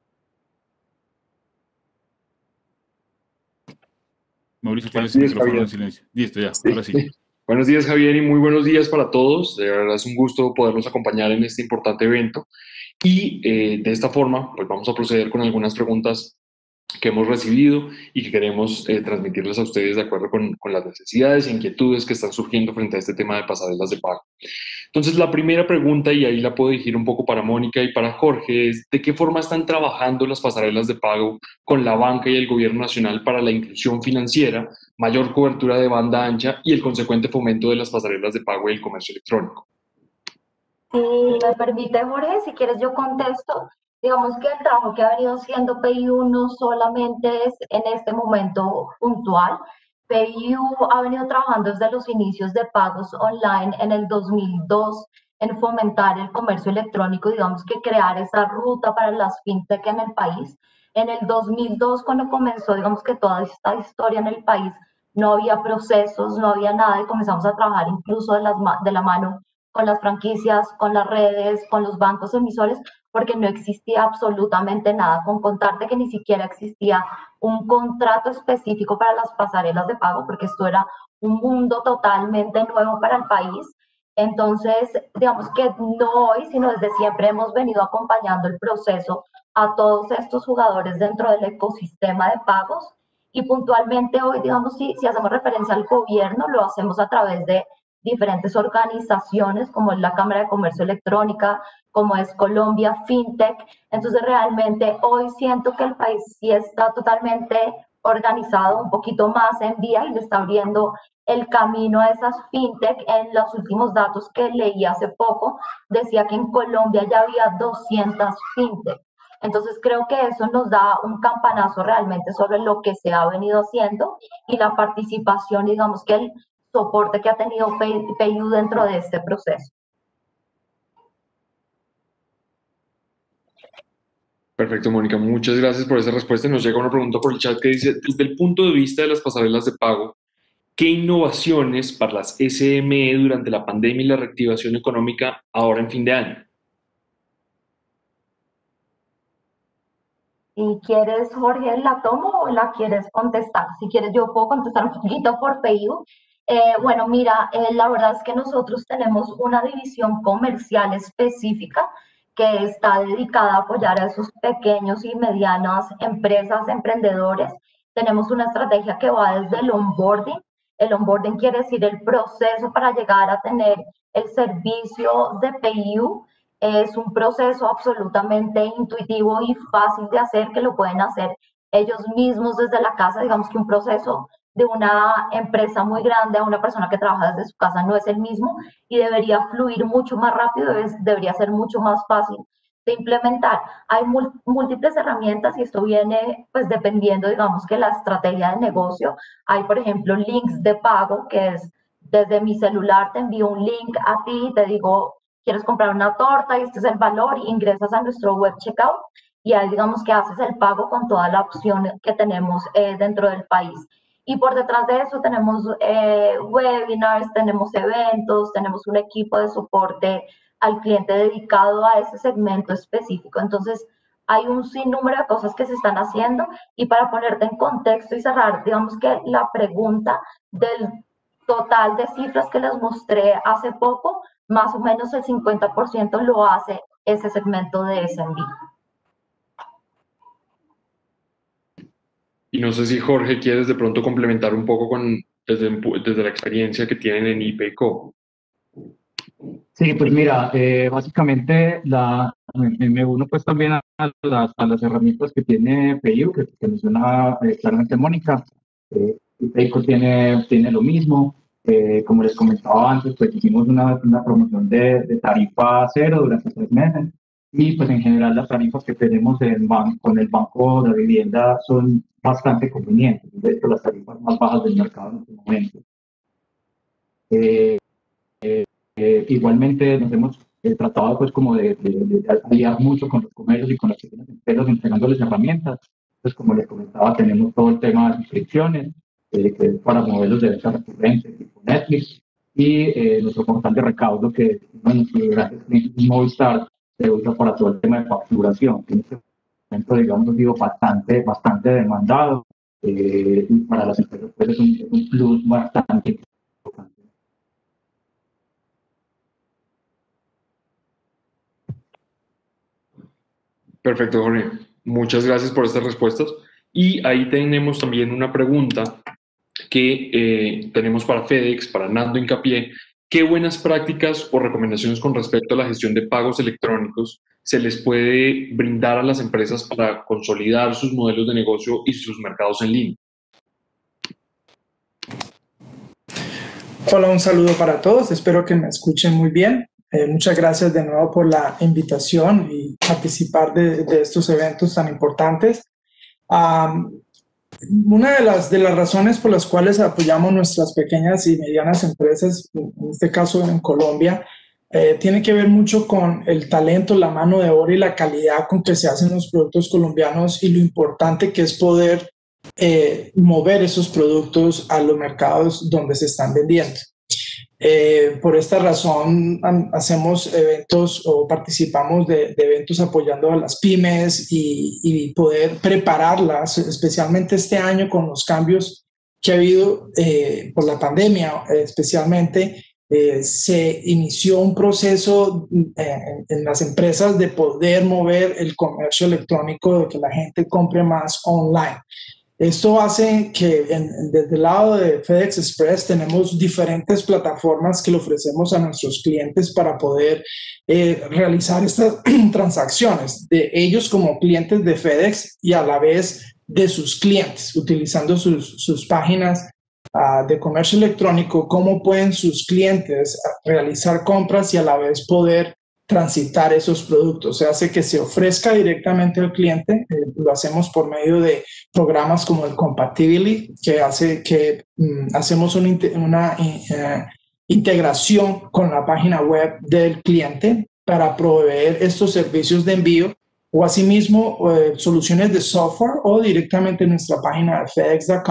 Mauricio, Buenos tienes el días, micrófono Javier. en silencio. Listo, ya, Sí. ahora sí. Buenos días, Javier, y muy buenos días para todos. De verdad es un gusto poderlos acompañar en este importante evento. Y eh, de esta forma, pues vamos a proceder con algunas preguntas que hemos recibido y que queremos eh, transmitirles a ustedes de acuerdo con, con las necesidades e inquietudes que están surgiendo frente a este tema de pasarelas de pago. Entonces, la primera pregunta, y ahí la puedo dirigir un poco para Mónica y para Jorge, es ¿de qué forma están trabajando las pasarelas de pago con la banca y el gobierno nacional para la inclusión financiera, mayor cobertura de banda ancha y el consecuente fomento de las pasarelas de pago y el comercio electrónico? Si me permite, Jorge, si quieres yo contesto. Digamos que el trabajo que ha venido haciendo P I U no solamente es en este momento puntual. P I U ha venido trabajando desde los inicios de pagos online en el dos mil dos en fomentar el comercio electrónico, digamos que crear esa ruta para las fintech en el país. En el dos mil dos, cuando comenzó, digamos que toda esta historia en el país, no había procesos, no había nada y comenzamos a trabajar incluso de, las, de la mano con las franquicias, con las redes, con los bancos emisores, porque no existía absolutamente nada, con contarte que ni siquiera existía un contrato específico para las pasarelas de pago, porque esto era un mundo totalmente nuevo para el país. Entonces, digamos que no hoy, sino desde siempre hemos venido acompañando el proceso a todos estos jugadores dentro del ecosistema de pagos. Y puntualmente hoy, digamos, si, si hacemos referencia al gobierno, lo hacemos a través de diferentes organizaciones como es la Cámara de Comercio Electrónica, como es Colombia FinTech. Entonces realmente hoy siento que el país sí está totalmente organizado, un poquito más en vía y le está abriendo el camino a esas FinTech. En los últimos datos que leí hace poco, decía que en Colombia ya había doscientas FinTech. Entonces creo que eso nos da un campanazo realmente sobre lo que se ha venido haciendo y la participación, digamos que el soporte que ha tenido P I U dentro de este proceso. Perfecto, Mónica. Muchas gracias por esa respuesta. Nos llega una pregunta por el chat que dice, desde el punto de vista de las pasarelas de pago, ¿Qué innovaciones para las S M E durante la pandemia y la reactivación económica ahora en fin de año? Si quieres, Jorge, ¿la tomo o la quieres contestar? Si quieres, yo puedo contestar un poquito por pedido. Eh, bueno, mira, eh, la verdad es que nosotros tenemos una división comercial específica que está dedicada a apoyar a esos pequeños y medianas empresas, emprendedores. Tenemos una estrategia que va desde el onboarding. El onboarding quiere decir el proceso para llegar a tener el servicio de P I U. Es un proceso absolutamente intuitivo y fácil de hacer, que lo pueden hacer ellos mismos desde la casa. Digamos que un proceso de una empresa muy grande a una persona que trabaja desde su casa no es el mismo y debería fluir mucho más rápido, debería ser mucho más fácil de implementar. Hay múltiples herramientas y esto viene pues dependiendo, digamos, que la estrategia de negocio. Hay, por ejemplo, links de pago, que es desde mi celular te envío un link a ti y te digo, quieres comprar una torta y este es el valor, y ingresas a nuestro web checkout y ahí digamos que haces el pago con toda la opción que tenemos eh, dentro del país. Y por detrás de eso tenemos eh, webinars, tenemos eventos, tenemos un equipo de soporte al cliente dedicado a ese segmento específico. Entonces, hay un sinnúmero de cosas que se están haciendo y para ponerte en contexto y cerrar, digamos que la pregunta del total de cifras que les mostré hace poco, más o menos el cincuenta por ciento lo hace ese segmento de S M B. Y no sé si Jorge quieres de pronto complementar un poco con, desde, desde la experiencia que tienen en iPayco. Sí, pues mira, eh, básicamente la, me, me uno pues también a las, a las herramientas que tiene P I U, que, que menciona eh, claramente Mónica. Eh, iPayco tiene, tiene lo mismo. Eh, como les comentaba antes, pues hicimos una, una promoción de, de tarifa cero durante tres meses. Y pues en general las tarifas que tenemos en ban con el Banco de Vivienda son bastante convenientes. De hecho, las tarifas más bajas del mercado en este momento. Eh, eh, eh, igualmente nos hemos eh, tratado pues como de, de, de aliar mucho con los comercios y con las pequeñas empresas entregándoles herramientas. Entonces, como les comentaba, tenemos todo el tema de suscripciones, eh, que es para modelos de venta recurrente tipo Netflix, y eh, nuestro portal de recaudo, que bueno, nuestros clientes Movistar se usa para todo el tema de facturación, que en este momento, digamos, ha sido bastante, bastante demandado, eh, y para las empresas pues, es, un, es un plus bastante importante. Perfecto, Jorge. Muchas gracias por estas respuestas. Y ahí tenemos también una pregunta que eh, tenemos para FedEx, para Nando Hincapié. ¿Qué buenas prácticas o recomendaciones con respecto a la gestión de pagos electrónicos se les puede brindar a las empresas para consolidar sus modelos de negocio y sus mercados en línea? Hola, un saludo para todos. Espero que me escuchen muy bien. Eh, muchas gracias de nuevo por la invitación y participar de, de estos eventos tan importantes. Um, una de las, de las razones por las cuales apoyamos nuestras pequeñas y medianas empresas, en este caso en Colombia, eh, tiene que ver mucho con el talento, la mano de obra y la calidad con que se hacen los productos colombianos y lo importante que es poder eh, mover esos productos a los mercados donde se están vendiendo. Eh, por esta razón hacemos eventos o participamos de, de eventos apoyando a las pymes y, y poder prepararlas, especialmente este año con los cambios que ha habido eh, por la pandemia, especialmente eh, se inició un proceso eh, en, en las empresas de poder mover el comercio electrónico, de que la gente compre más online. Esto hace que en, desde el lado de FedEx Express tenemos diferentes plataformas que le ofrecemos a nuestros clientes para poder eh, realizar estas transacciones de ellos como clientes de FedEx y a la vez de sus clientes, utilizando sus, sus páginas uh, de comercio electrónico, cómo pueden sus clientes realizar compras y a la vez poder transitar esos productos. Se hace que se ofrezca directamente al cliente. Eh, lo hacemos por medio de programas como el Compatibility, que hace que mm, hacemos una, una uh, integración con la página web del cliente para proveer estos servicios de envío o asimismo eh, soluciones de software o directamente en nuestra página de fedex punto com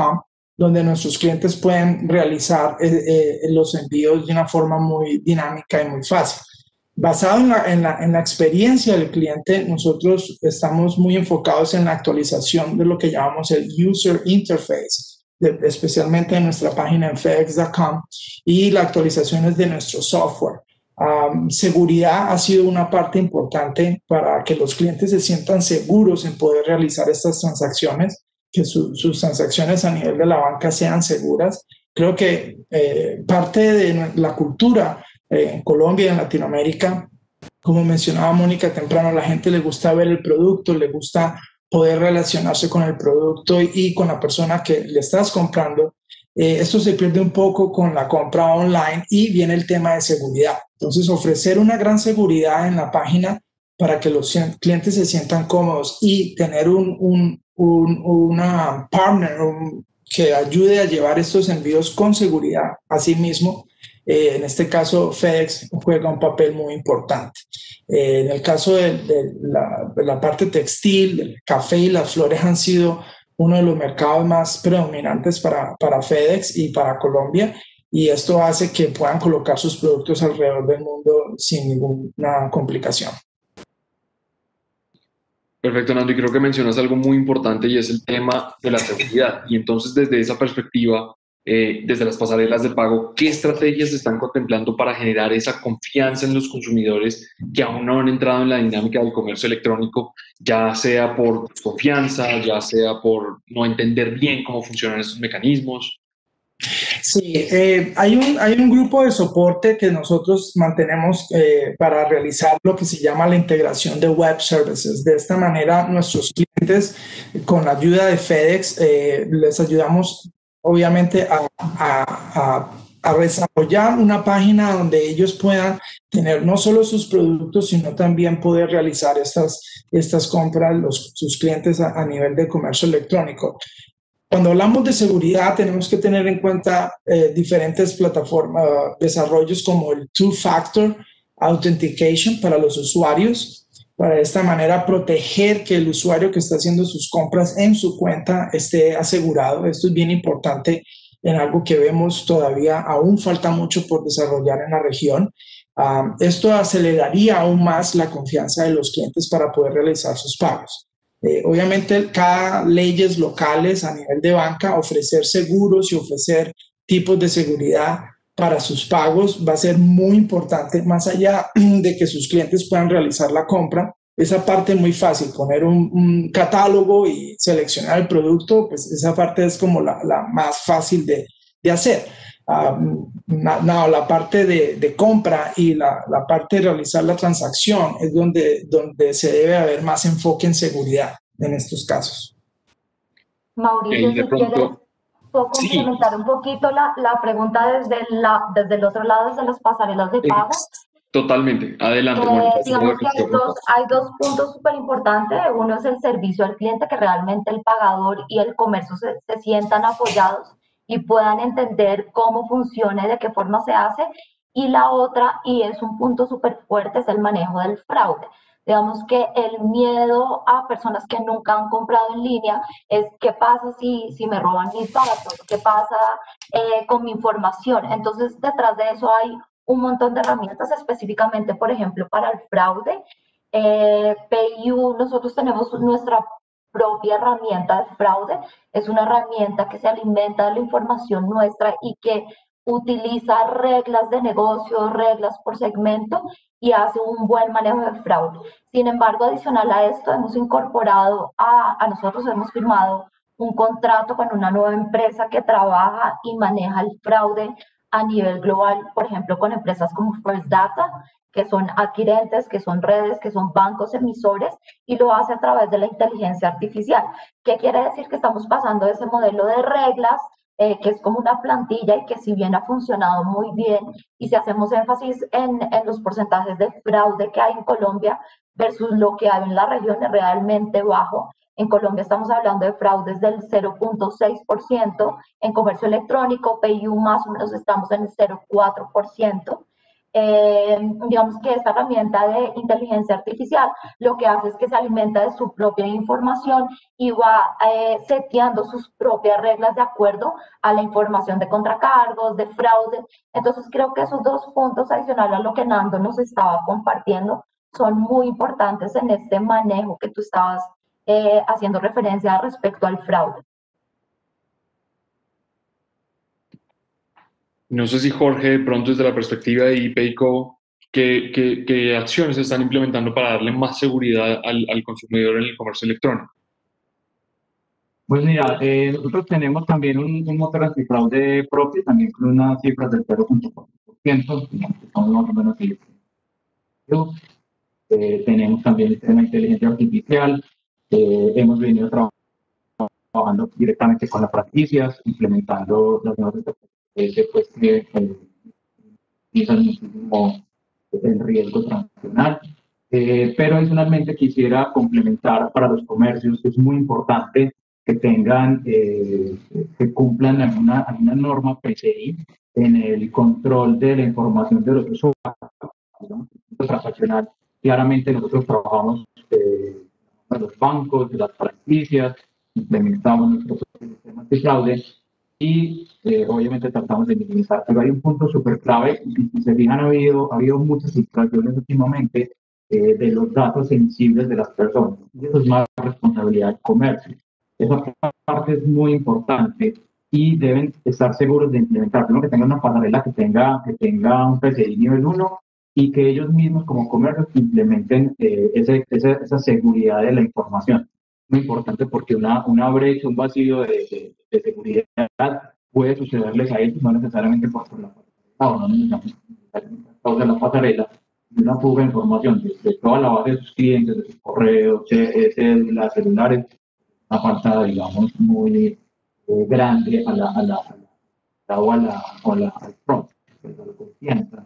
donde nuestros clientes pueden realizar eh, eh, los envíos de una forma muy dinámica y muy fácil. Basado en la, en, la, en la experiencia del cliente, nosotros estamos muy enfocados en la actualización de lo que llamamos el User Interface, de, especialmente en nuestra página en fedex punto com, y las actualizaciones de nuestro software. Um, seguridad ha sido una parte importante para que los clientes se sientan seguros en poder realizar estas transacciones, que su, sus transacciones a nivel de la banca sean seguras. Creo que eh, parte de la cultura eh, en Colombia y en Latinoamérica, como mencionaba Mónica temprano, a la gente le gusta ver el producto, le gusta poder relacionarse con el producto y, y con la persona que le estás comprando. Eh, esto se pierde un poco con la compra online y viene el tema de seguridad. Entonces, ofrecer una gran seguridad en la página para que los clientes se sientan cómodos y tener un, un, un una partner un, que ayude a llevar estos envíos con seguridad a sí mismo. Eh, en este caso, FedEx juega un papel muy importante. Eh, en el caso de, de, la, de la parte textil, el café y las flores han sido uno de los mercados más predominantes para, para FedEx y para Colombia, y esto hace que puedan colocar sus productos alrededor del mundo sin ninguna complicación. Perfecto, Nando, y creo que mencionas algo muy importante y es el tema de la seguridad. Y entonces, desde esa perspectiva, eh, desde las pasarelas de pago, ¿qué estrategias se están contemplando para generar esa confianza en los consumidores que aún no han entrado en la dinámica del comercio electrónico, ya sea por desconfianza, ya sea por no entender bien cómo funcionan estos mecanismos? Sí, eh, hay, un, hay un grupo de soporte que nosotros mantenemos eh, para realizar lo que se llama la integración de web services. De esta manera, nuestros clientes, con la ayuda de FedEx, eh, les ayudamos obviamente a, a, a, a desarrollar una página donde ellos puedan tener no solo sus productos, sino también poder realizar estas, estas compras, los, sus clientes a, a nivel de comercio electrónico. Cuando hablamos de seguridad, tenemos que tener en cuenta eh, diferentes plataformas, uh, desarrollos como el Two-Factor Authentication para los usuarios, para de esta manera proteger que el usuario que está haciendo sus compras en su cuenta esté asegurado. Esto es bien importante en algo que vemos todavía, aún falta mucho por desarrollar en la región. Um, esto aceleraría aún más la confianza de los clientes para poder realizar sus pagos. Eh, obviamente, cada leyes locales a nivel de banca, ofrecer seguros y ofrecer tipos de seguridad para sus pagos va a ser muy importante, más allá de que sus clientes puedan realizar la compra. Esa parte es muy fácil, poner un, un catálogo y seleccionar el producto, pues esa parte es como la, la más fácil de, de hacer. Uh, no, la parte de, de compra y la, la parte de realizar la transacción es donde, donde se debe haber más enfoque en seguridad en estos casos. Mauricio, Eh, de si pronto, quieres, puedo complementar sí. un poquito la, la pregunta desde, la, desde el otro lado, desde las pasarelas de pago. Totalmente. Adelante, Eh, Mónica. digamos que hay dos, hay dos puntos súper importantes. Uno es el servicio al cliente, que realmente el pagador y el comercio se, se sientan apoyados y puedan entender cómo funciona y de qué forma se hace. Y la otra, y es un punto súper fuerte, es el manejo del fraude. Digamos que el miedo a personas que nunca han comprado en línea es qué pasa si, si me roban mis datos, qué pasa eh, con mi información. Entonces, detrás de eso hay un montón de herramientas específicamente, por ejemplo, para el fraude. Eh, PayU, nosotros tenemos nuestra propia herramienta de fraude. Es una herramienta que se alimenta de la información nuestra y que utiliza reglas de negocio, reglas por segmento y hace un buen manejo de fraude. Sin embargo, adicional a esto, hemos incorporado a, a nosotros, hemos firmado un contrato con una nueva empresa que trabaja y maneja el fraude a nivel global, por ejemplo, con empresas como First Data, que son adquirentes, que son redes, que son bancos emisores, y lo hace a través de la inteligencia artificial. ¿Qué quiere decir? Que estamos pasando de ese modelo de reglas, eh, que es como una plantilla y que si bien ha funcionado muy bien, y si hacemos énfasis en, en los porcentajes de fraude que hay en Colombia versus lo que hay en la región, es realmente bajo. En Colombia estamos hablando de fraudes del cero punto seis por ciento, en comercio electrónico, PayU más o menos estamos en el cero punto cuatro por ciento. eh, digamos que esta herramienta de inteligencia artificial lo que hace es que se alimenta de su propia información y va eh, seteando sus propias reglas de acuerdo a la información de contracargos, de fraude. Entonces creo que esos dos puntos adicionales a lo que Nando nos estaba compartiendo son muy importantes en este manejo que tú estabas eh, haciendo referencia respecto al fraude. No sé si Jorge, de pronto desde la perspectiva de IPEICO, ¿qué, qué, qué acciones se están implementando para darle más seguridad al, al consumidor en el comercio electrónico? Pues mira, eh, nosotros tenemos también un, un motor antifraude propio, también con unas cifras del cero punto cuatro por ciento, que son más o menos el eh, tenemos también el sistema de inteligencia artificial, eh, hemos venido trabajando trabajando directamente con las franquicias, implementando las nuevas estrategias pues, que minimizan muchísimo el riesgo transaccional. Eh, pero adicionalmente quisiera complementar para los comercios, es muy importante que tengan, eh, que cumplan alguna, alguna norma P C I en el control de la información de los usuarios, ¿no? Transaccional. Claramente nosotros trabajamos eh, con los bancos, las franquicias, implementamos nuestros sistemas de fraude y eh, obviamente tratamos de minimizar. Pero hay un punto súper clave, y si se fijan, ha habido, ha habido muchas situaciones últimamente eh, de los datos sensibles de las personas. Y eso es más responsabilidad del comercio. Esa parte es muy importante y deben estar seguros de implementar. Primero, que tengan una pasarela que tenga, que tenga un P C I nivel uno y que ellos mismos como comercios implementen eh, ese, esa, esa seguridad de la información. Muy importante porque una, una brecha, un vacío de, de, de seguridad puede sucederles a ellos, no necesariamente por la pasarela, o no necesariamente por la pasarela, una fuga de información de, de toda la base de sus clientes, de sus correos, cédulas, celulares, una falta, digamos, muy eh, grande a la, a la, a la, o a la, o a la, al front, a la confianza.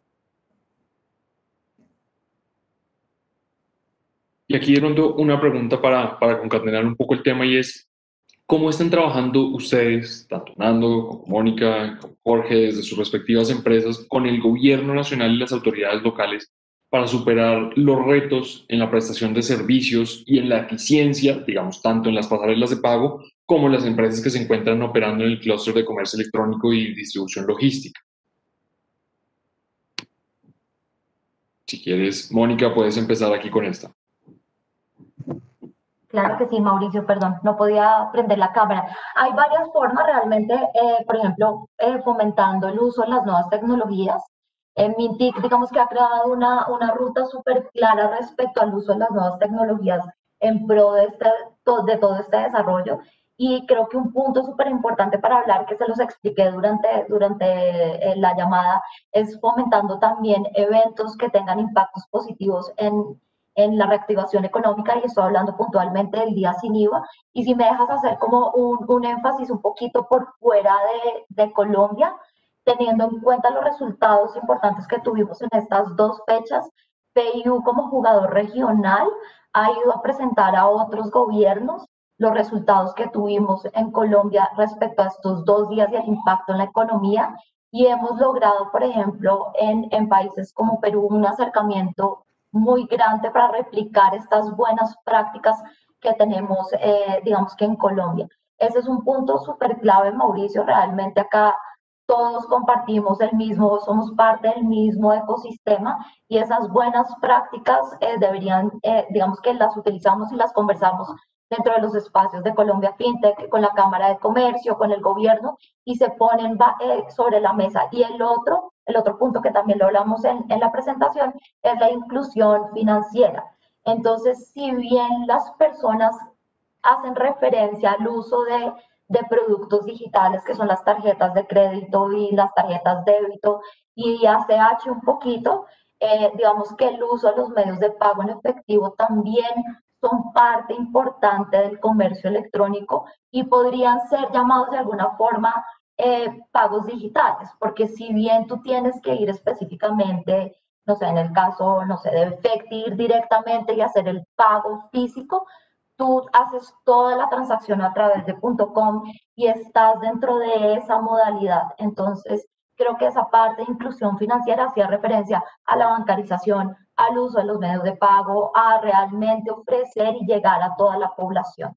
Y aquí de pronto una pregunta para, para concatenar un poco el tema y es, ¿cómo están trabajando ustedes, tanto Nando como Mónica, como Jorge, desde sus respectivas empresas, con el gobierno nacional y las autoridades locales para superar los retos en la prestación de servicios y en la eficiencia, digamos, tanto en las pasarelas de pago como en las empresas que se encuentran operando en el clúster de comercio electrónico y distribución logística? Si quieres, Mónica, puedes empezar aquí con esta. Claro que sí, Mauricio, perdón, no podía prender la cámara. Hay varias formas realmente, eh, por ejemplo, eh, fomentando el uso de las nuevas tecnologías. En Mintic, digamos que ha creado una, una ruta súper clara respecto al uso de las nuevas tecnologías en pro de, este, de todo este desarrollo. Y creo que un punto súper importante para hablar, que se los expliqué durante, durante eh, la llamada, es fomentando también eventos que tengan impactos positivos en en la reactivación económica, y estoy hablando puntualmente del día sin I V A. Y si me dejas hacer como un, un énfasis un poquito por fuera de, de Colombia, teniendo en cuenta los resultados importantes que tuvimos en estas dos fechas, P I U como jugador regional ha ido a presentar a otros gobiernos los resultados que tuvimos en Colombia respecto a estos dos días y el impacto en la economía, y hemos logrado, por ejemplo, en, en países como Perú, un acercamiento muy grande para replicar estas buenas prácticas que tenemos, eh, digamos que en Colombia. Ese es un punto súper clave, Mauricio. Realmente acá todos compartimos el mismo, somos parte del mismo ecosistema, y esas buenas prácticas eh, deberían, eh, digamos que las utilizamos y las conversamos dentro de los espacios de Colombia FinTech, con la Cámara de Comercio, con el gobierno, y se ponen eh, sobre la mesa. Y el otro, el otro punto que también lo hablamos en, en la presentación, es la inclusión financiera. Entonces, si bien las personas hacen referencia al uso de, de productos digitales, que son las tarjetas de crédito y las tarjetas débito y A C H un poquito, eh, digamos que el uso de los medios de pago en efectivo también son parte importante del comercio electrónico y podrían ser llamados de alguna forma eh, pagos digitales, porque si bien tú tienes que ir específicamente, no sé, en el caso, no sé, de Efecti, ir directamente y hacer el pago físico, tú haces toda la transacción a través de .com y estás dentro de esa modalidad. Entonces, creo que esa parte de inclusión financiera hacía referencia a la bancarización, al uso de los medios de pago, a realmente ofrecer y llegar a toda la población.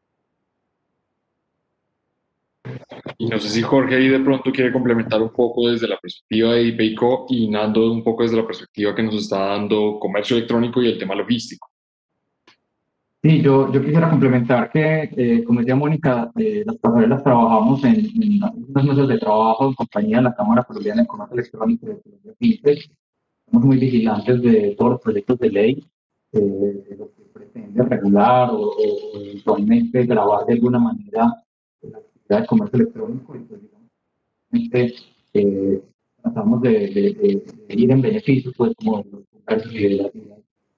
Y no sé si Jorge ahí de pronto quiere complementar un poco desde la perspectiva de IPEICO y Nando un poco desde la perspectiva que nos está dando comercio electrónico y el tema logístico. Sí, yo, yo quisiera complementar que, eh, como decía Mónica, eh, las pasarelas trabajamos en, en unos meses de trabajo en compañía de la Cámara Colombiana de Comercio Electrónico y de Colombia FinTech. Somos muy vigilantes de todos los proyectos de ley, eh, de lo que pretende regular o, o eventualmente grabar de alguna manera la actividad de comercio electrónico y pues digamos, eh, tratamos de, de, de, de ir en beneficio pues como de los comercios y de la actividad.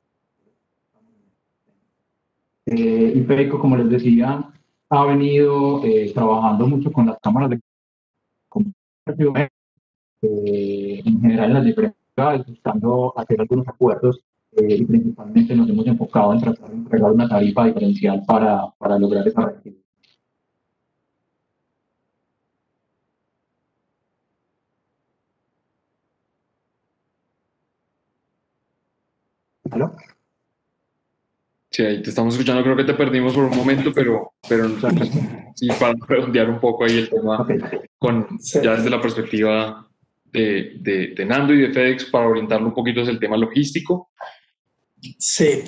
Eh, IPEICO, como les decía, ha venido eh, trabajando mucho con las cámaras de comercio, eh, en general en las diferentes ciudades, buscando hacer algunos acuerdos eh, y principalmente nos hemos enfocado en tratar de entregar una tarifa diferencial para, para lograr esa reactivación. ¿Aló? Sí, ahí te estamos escuchando, creo que te perdimos por un momento, pero, pero sí, para redondear un poco ahí el tema, okay. con, sí. ya desde la perspectiva de, de, de Nando y de FedEx, para orientarlo un poquito hacia el tema logístico. Sí,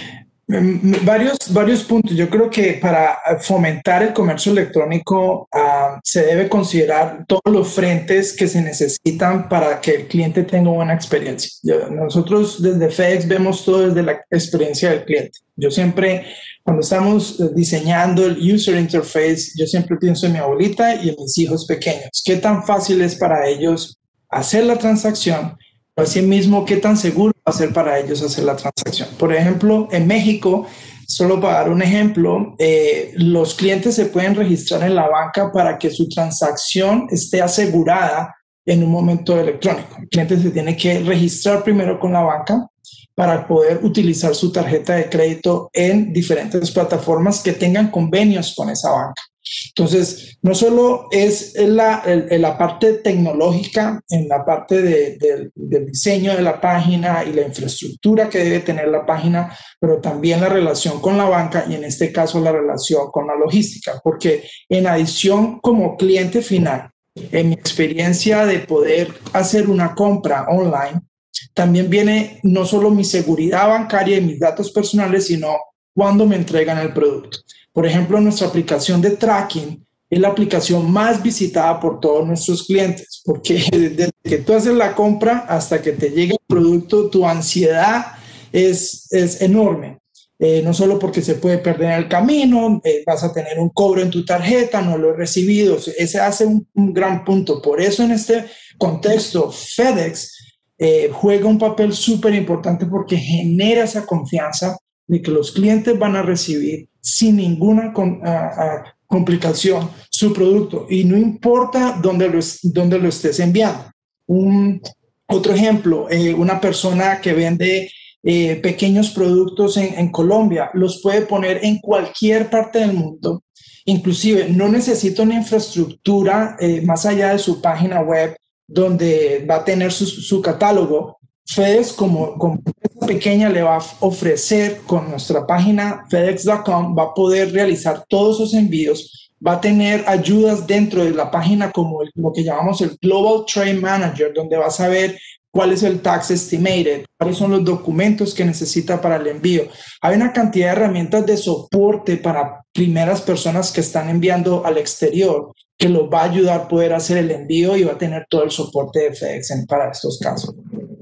varios, varios puntos. Yo creo que para fomentar el comercio electrónico uh, se debe considerar todos los frentes que se necesitan para que el cliente tenga buena experiencia. Yo, nosotros desde FedEx vemos todo desde la experiencia del cliente. Yo siempre, cuando estamos diseñando el user interface, yo siempre pienso en mi abuelita y en mis hijos pequeños. ¿Qué tan fácil es para ellos hacer la transacción? Asimismo, ¿qué tan seguro va a ser para ellos hacer la transacción? Por ejemplo, en México, solo para dar un ejemplo, eh, los clientes se pueden registrar en la banca para que su transacción esté asegurada en un momento electrónico. El cliente se tiene que registrar primero con la banca para poder utilizar su tarjeta de crédito en diferentes plataformas que tengan convenios con esa banca. Entonces, no solo es la, el, la parte tecnológica, en la parte de, de, del diseño de la página y la infraestructura que debe tener la página, pero también la relación con la banca y en este caso la relación con la logística, porque en adición como cliente final, en mi experiencia de poder hacer una compra online, también viene no solo mi seguridad bancaria y mis datos personales, sino cuando me entregan el producto. Por ejemplo, nuestra aplicación de tracking es la aplicación más visitada por todos nuestros clientes, porque desde que tú haces la compra hasta que te llega el producto, tu ansiedad es, es enorme. Eh, no solo porque se puede perder en el camino, eh, vas a tener un cobro en tu tarjeta, no lo he recibido. Ese hace un, un gran punto. Por eso en este contexto, FedEx eh, juega un papel súper importante porque genera esa confianza de que los clientes van a recibir sin ninguna con, uh, uh, complicación su producto y no importa dónde lo, dónde lo estés enviando. Un, otro ejemplo, eh, una persona que vende eh, pequeños productos en, en Colombia los puede poner en cualquier parte del mundo. Inclusive no necesita una infraestructura eh, más allá de su página web donde va a tener su, su catálogo. FedEx como, como empresa pequeña le va a ofrecer con nuestra página fedex punto com, va a poder realizar todos esos envíos, va a tener ayudas dentro de la página como el, lo que llamamos el Global Trade Manager, donde va a saber cuál es el tax estimated, cuáles son los documentos que necesita para el envío. Hay una cantidad de herramientas de soporte para primeras personas que están enviando al exterior que los va a ayudar a poder hacer el envío y va a tener todo el soporte de FedEx para estos casos.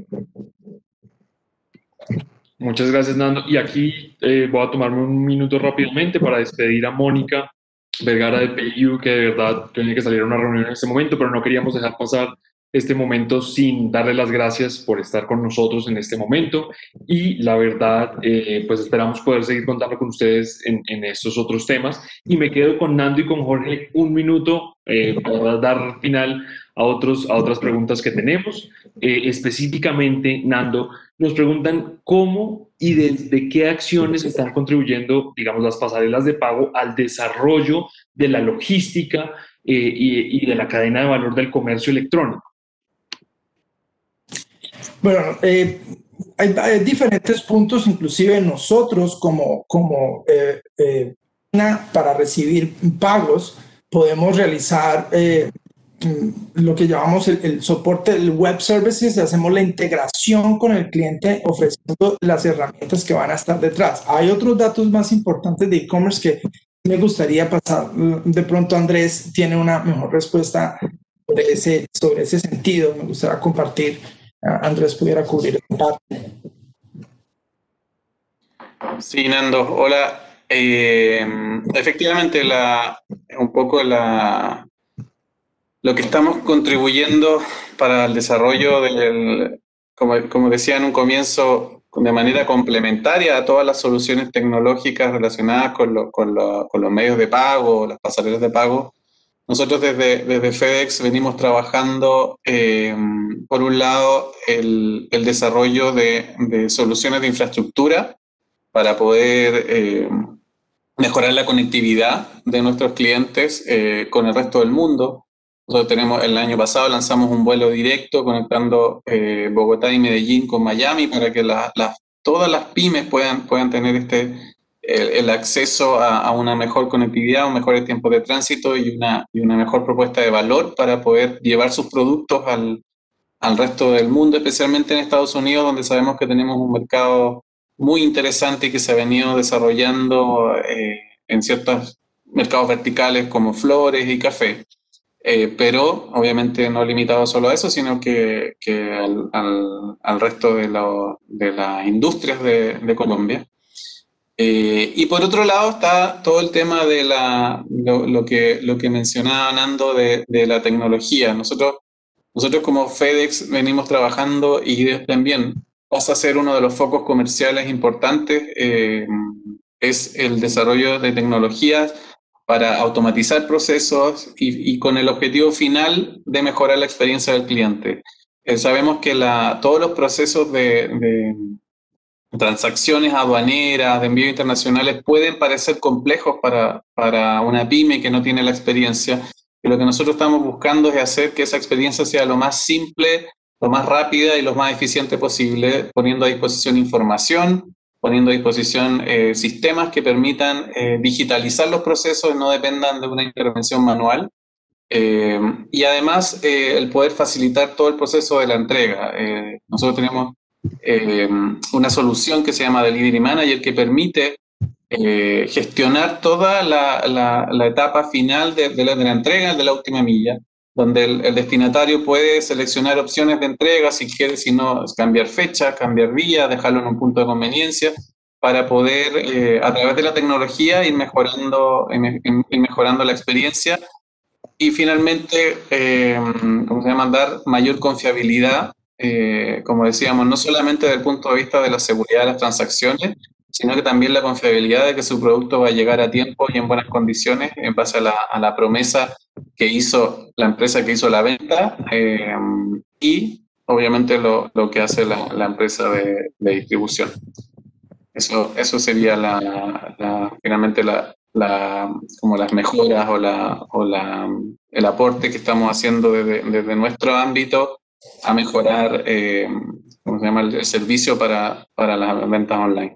Muchas gracias, Nando. Y aquí eh, voy a tomarme un minuto rápidamente para despedir a Mónica Vergara de P I U, que de verdad tiene que salir a una reunión en este momento, pero no queríamos dejar pasar este momento sin darle las gracias por estar con nosotros en este momento. Y la verdad, eh, pues esperamos poder seguir contando con ustedes en, en estos otros temas. Y me quedo con Nando y con Jorge un minuto eh, para dar final a, otros, a otras preguntas que tenemos. Eh, específicamente, Nando, nos preguntan cómo y desde qué acciones están contribuyendo, digamos, las pasarelas de pago al desarrollo de la logística eh, y, y de la cadena de valor del comercio electrónico. Bueno, eh, hay, hay diferentes puntos, inclusive nosotros como, como eh, eh, para recibir pagos podemos realizar eh, lo que llamamos el, el soporte del web services, hacemos la integración con el cliente ofreciendo las herramientas que van a estar detrás. Hay otros datos más importantes de e-commerce que me gustaría pasar. De pronto Andrés tiene una mejor respuesta sobre ese, sobre ese sentido. Me gustaría compartir. Andrés pudiera cubrir esta parte. Sí, Nando. Hola. Eh, efectivamente, la, un poco la... Lo que estamos contribuyendo para el desarrollo del, como, como decía en un comienzo, de manera complementaria a todas las soluciones tecnológicas relacionadas con, lo, con, lo, con los medios de pago, las pasarelas de pago. Nosotros desde, desde FedEx venimos trabajando, eh, por un lado, el, el desarrollo de, de soluciones de infraestructura para poder eh, mejorar la conectividad de nuestros clientes eh, con el resto del mundo. Nosotros tenemos, el año pasado lanzamos un vuelo directo conectando eh, Bogotá y Medellín con Miami para que la, la, todas las pymes puedan, puedan tener este, el, el acceso a, a una mejor conectividad, un mejor tiempo de tránsito y una, y una mejor propuesta de valor para poder llevar sus productos al, al resto del mundo, especialmente en Estados Unidos, donde sabemos que tenemos un mercado muy interesante y que se ha venido desarrollando eh, en ciertos mercados verticales como flores y café. Eh, pero obviamente no limitado solo a eso, sino que, que al, al, al resto de, lo, de las industrias de, de Colombia. Eh, y por otro lado está todo el tema de la, lo, lo, que, lo que mencionaba Nando de, de la tecnología. Nosotros, nosotros como FedEx venimos trabajando y también pasa a ser uno de los focos comerciales importantes, eh, es el desarrollo de tecnologías para automatizar procesos y, y con el objetivo final de mejorar la experiencia del cliente. Eh, sabemos que la, todos los procesos de, de transacciones aduaneras, de envíos internacionales, pueden parecer complejos para, para una pyme que no tiene la experiencia. Y lo que nosotros estamos buscando es hacer que esa experiencia sea lo más simple, lo más rápida y lo más eficiente posible, poniendo a disposición información, poniendo a disposición eh, sistemas que permitan eh, digitalizar los procesos y no dependan de una intervención manual. Eh, y además eh, el poder facilitar todo el proceso de la entrega. Eh, nosotros tenemos eh, una solución que se llama Delivery Manager que permite eh, gestionar toda la, la, la etapa final de, de, la, de la entrega, de la última milla, donde el, el destinatario puede seleccionar opciones de entrega, si quiere, si no, cambiar fecha, cambiar vía, dejarlo en un punto de conveniencia, para poder, eh, a través de la tecnología, ir mejorando, ir mejorando la experiencia y finalmente, eh, ¿cómo se llama?, dar mayor confiabilidad, eh, como decíamos, no solamente desde el punto de vista de la seguridad de las transacciones, sino que también la confiabilidad de que su producto va a llegar a tiempo y en buenas condiciones en base a la, a la promesa que hizo la empresa que hizo la venta eh, y obviamente lo, lo que hace la, la empresa de, de distribución. Eso, eso sería la, la, finalmente la, la, como las mejoras o, la, o la, el aporte que estamos haciendo desde, desde nuestro ámbito a mejorar eh, ¿cómo se llama? el servicio para, para las ventas online.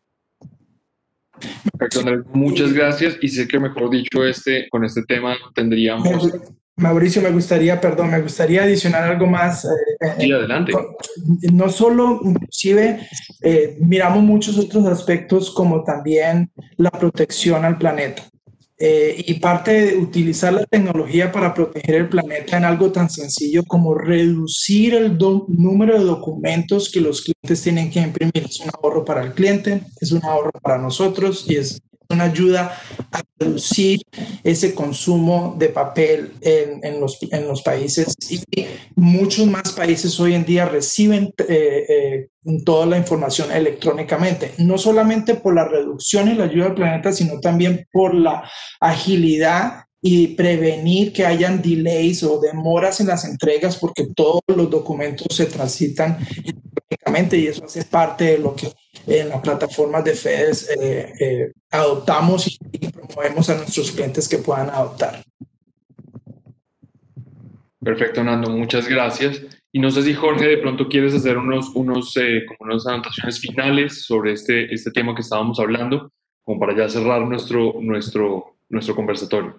Perfecto, muchas gracias y sé que mejor dicho este, con este tema tendríamos... Mauricio, me gustaría, perdón, me gustaría adicionar algo más. Eh, sí, adelante. No solo, inclusive, eh, miramos muchos otros aspectos como también la protección al planeta. Eh, y parte de utilizar la tecnología para proteger el planeta en algo tan sencillo como reducir el número de documentos que los clientes tienen que imprimir. Es un ahorro para el cliente, es un ahorro para nosotros y es una ayuda a reducir ese consumo de papel en, en, los, en los países. Y muchos más países hoy en día reciben eh, eh, toda la información electrónicamente, no solamente por la reducción y la ayuda al planeta, sino también por la agilidad y prevenir que hayan delays o demoras en las entregas, porque todos los documentos se transitan electrónicamente y eso hace parte de lo que en las plataformas de FedEx eh, eh, adoptamos y promovemos a nuestros clientes que puedan adoptar. Perfecto, Nando, muchas gracias. Y no sé si Jorge de pronto quieres hacer unos, unos, eh, como unas anotaciones finales sobre este, este tema que estábamos hablando, como para ya cerrar nuestro, nuestro, nuestro conversatorio.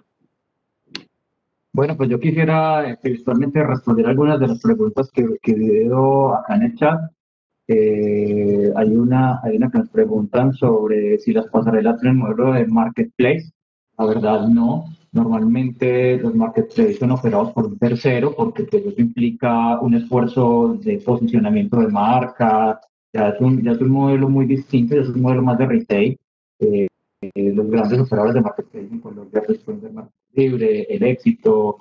Bueno, pues yo quisiera eh, principalmente responder algunas de las preguntas que, que veo acá en el chat. Eh, hay, una, hay una que nos preguntan sobre si las pasarelas tienen modelo de marketplace. La verdad, no. Normalmente los marketplaces son operados por un tercero porque pues, eso implica un esfuerzo de posicionamiento de marca. Ya es un, ya es un modelo muy distinto, ya es un modelo más de retail. Eh, eh, los grandes operadores de marketplace en Colombia pues, pueden ser Mercado Libre, El Éxito,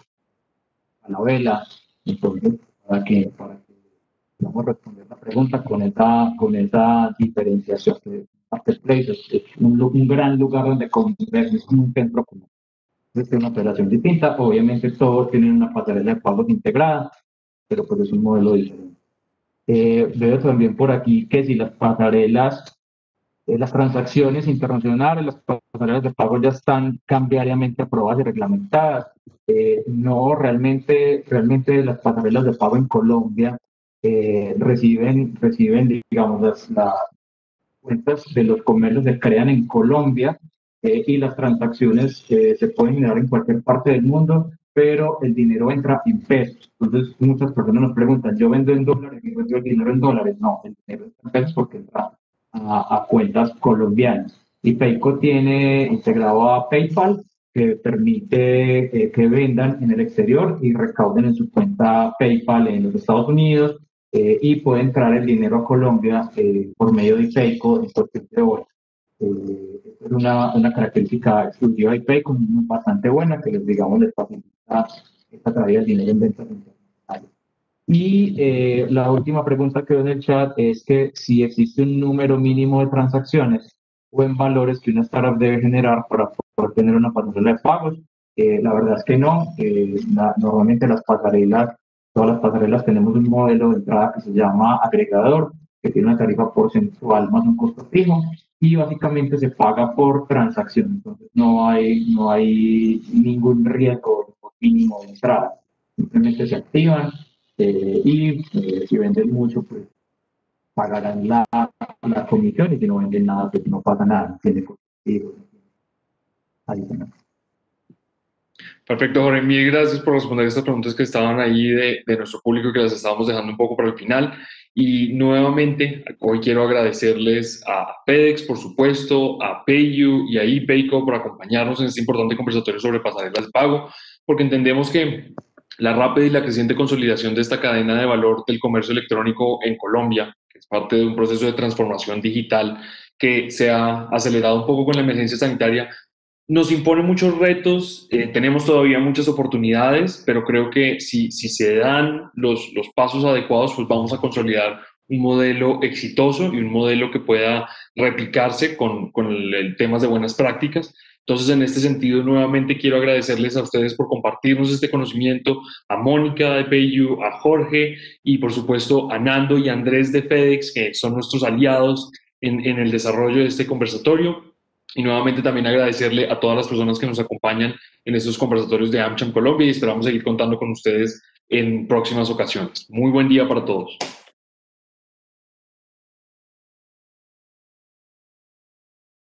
la novela. Entonces, para que, para que vamos a responder la pregunta con esa, con esa diferenciación que Marketplace es, es un, un, gran lugar donde convertir, es como un centro común. Es una operación distinta, obviamente todos tienen una pasarela de pagos integrada, pero pues es un modelo diferente. Eh, veo también por aquí que si las pasarelas, eh, las transacciones internacionales, las pasarelas de pago ya están cambiariamente aprobadas y reglamentadas. Eh, no, realmente, realmente las pasarelas de pago en Colombia eh, reciben, reciben, digamos, las, las cuentas de los comercios se crean en Colombia eh, y las transacciones eh, se pueden generar en cualquier parte del mundo, pero el dinero entra en pesos. Entonces, muchas personas nos preguntan, yo vendo en dólares y vendo el dinero en dólares. No, el dinero entra en pesos porque entra a, a cuentas colombianas. Y Payco tiene integrado a PayPal, que permite eh, que vendan en el exterior y recauden en su cuenta PayPal en los Estados Unidos eh, y puede entrar el dinero a Colombia eh, por medio de Payco en cuestión de horas. Eh, es una, una característica exclusiva de Payco bastante buena que les digamos les facilita esta traída del dinero en ventas internacionales. Y eh, la última pregunta que veo en el chat es que si existe un número mínimo de transacciones o en valores que una startup debe generar para poder tener una pasarela de pagos. Eh, la verdad es que no. Eh, la, normalmente las pasarelas, todas las pasarelas tenemos un modelo de entrada que se llama agregador, que tiene una tarifa porcentual más un costo fijo y básicamente se paga por transacción. Entonces no hay, no hay ningún riesgo mínimo de entrada. Simplemente se activan eh, y eh, si venden mucho, pues pagarán la, la comisión y si no venden nada, pues no pasa nada. Tiene adicional. Perfecto, Jorge. Mil gracias por responder estas preguntas que estaban ahí de, de nuestro público, que las estábamos dejando un poco para el final. Y nuevamente, hoy quiero agradecerles a FedEx, por supuesto, a PayU y a ePayco por acompañarnos en este importante conversatorio sobre pasarelas de pago, porque entendemos que la rápida y la creciente consolidación de esta cadena de valor del comercio electrónico en Colombia, que es parte de un proceso de transformación digital que se ha acelerado un poco con la emergencia sanitaria, nos impone muchos retos, eh, tenemos todavía muchas oportunidades, pero creo que si, si se dan los, los pasos adecuados, pues vamos a consolidar un modelo exitoso y un modelo que pueda replicarse con, con el, el temas de buenas prácticas. Entonces, en este sentido, nuevamente quiero agradecerles a ustedes por compartirnos este conocimiento, a Mónica de PayU, a Jorge y, por supuesto, a Nando y Andrés de FedEx, que son nuestros aliados en, en el desarrollo de este conversatorio. Y nuevamente también agradecerle a todas las personas que nos acompañan en estos conversatorios de AmCham Colombia y esperamos seguir contando con ustedes en próximas ocasiones. Muy buen día para todos.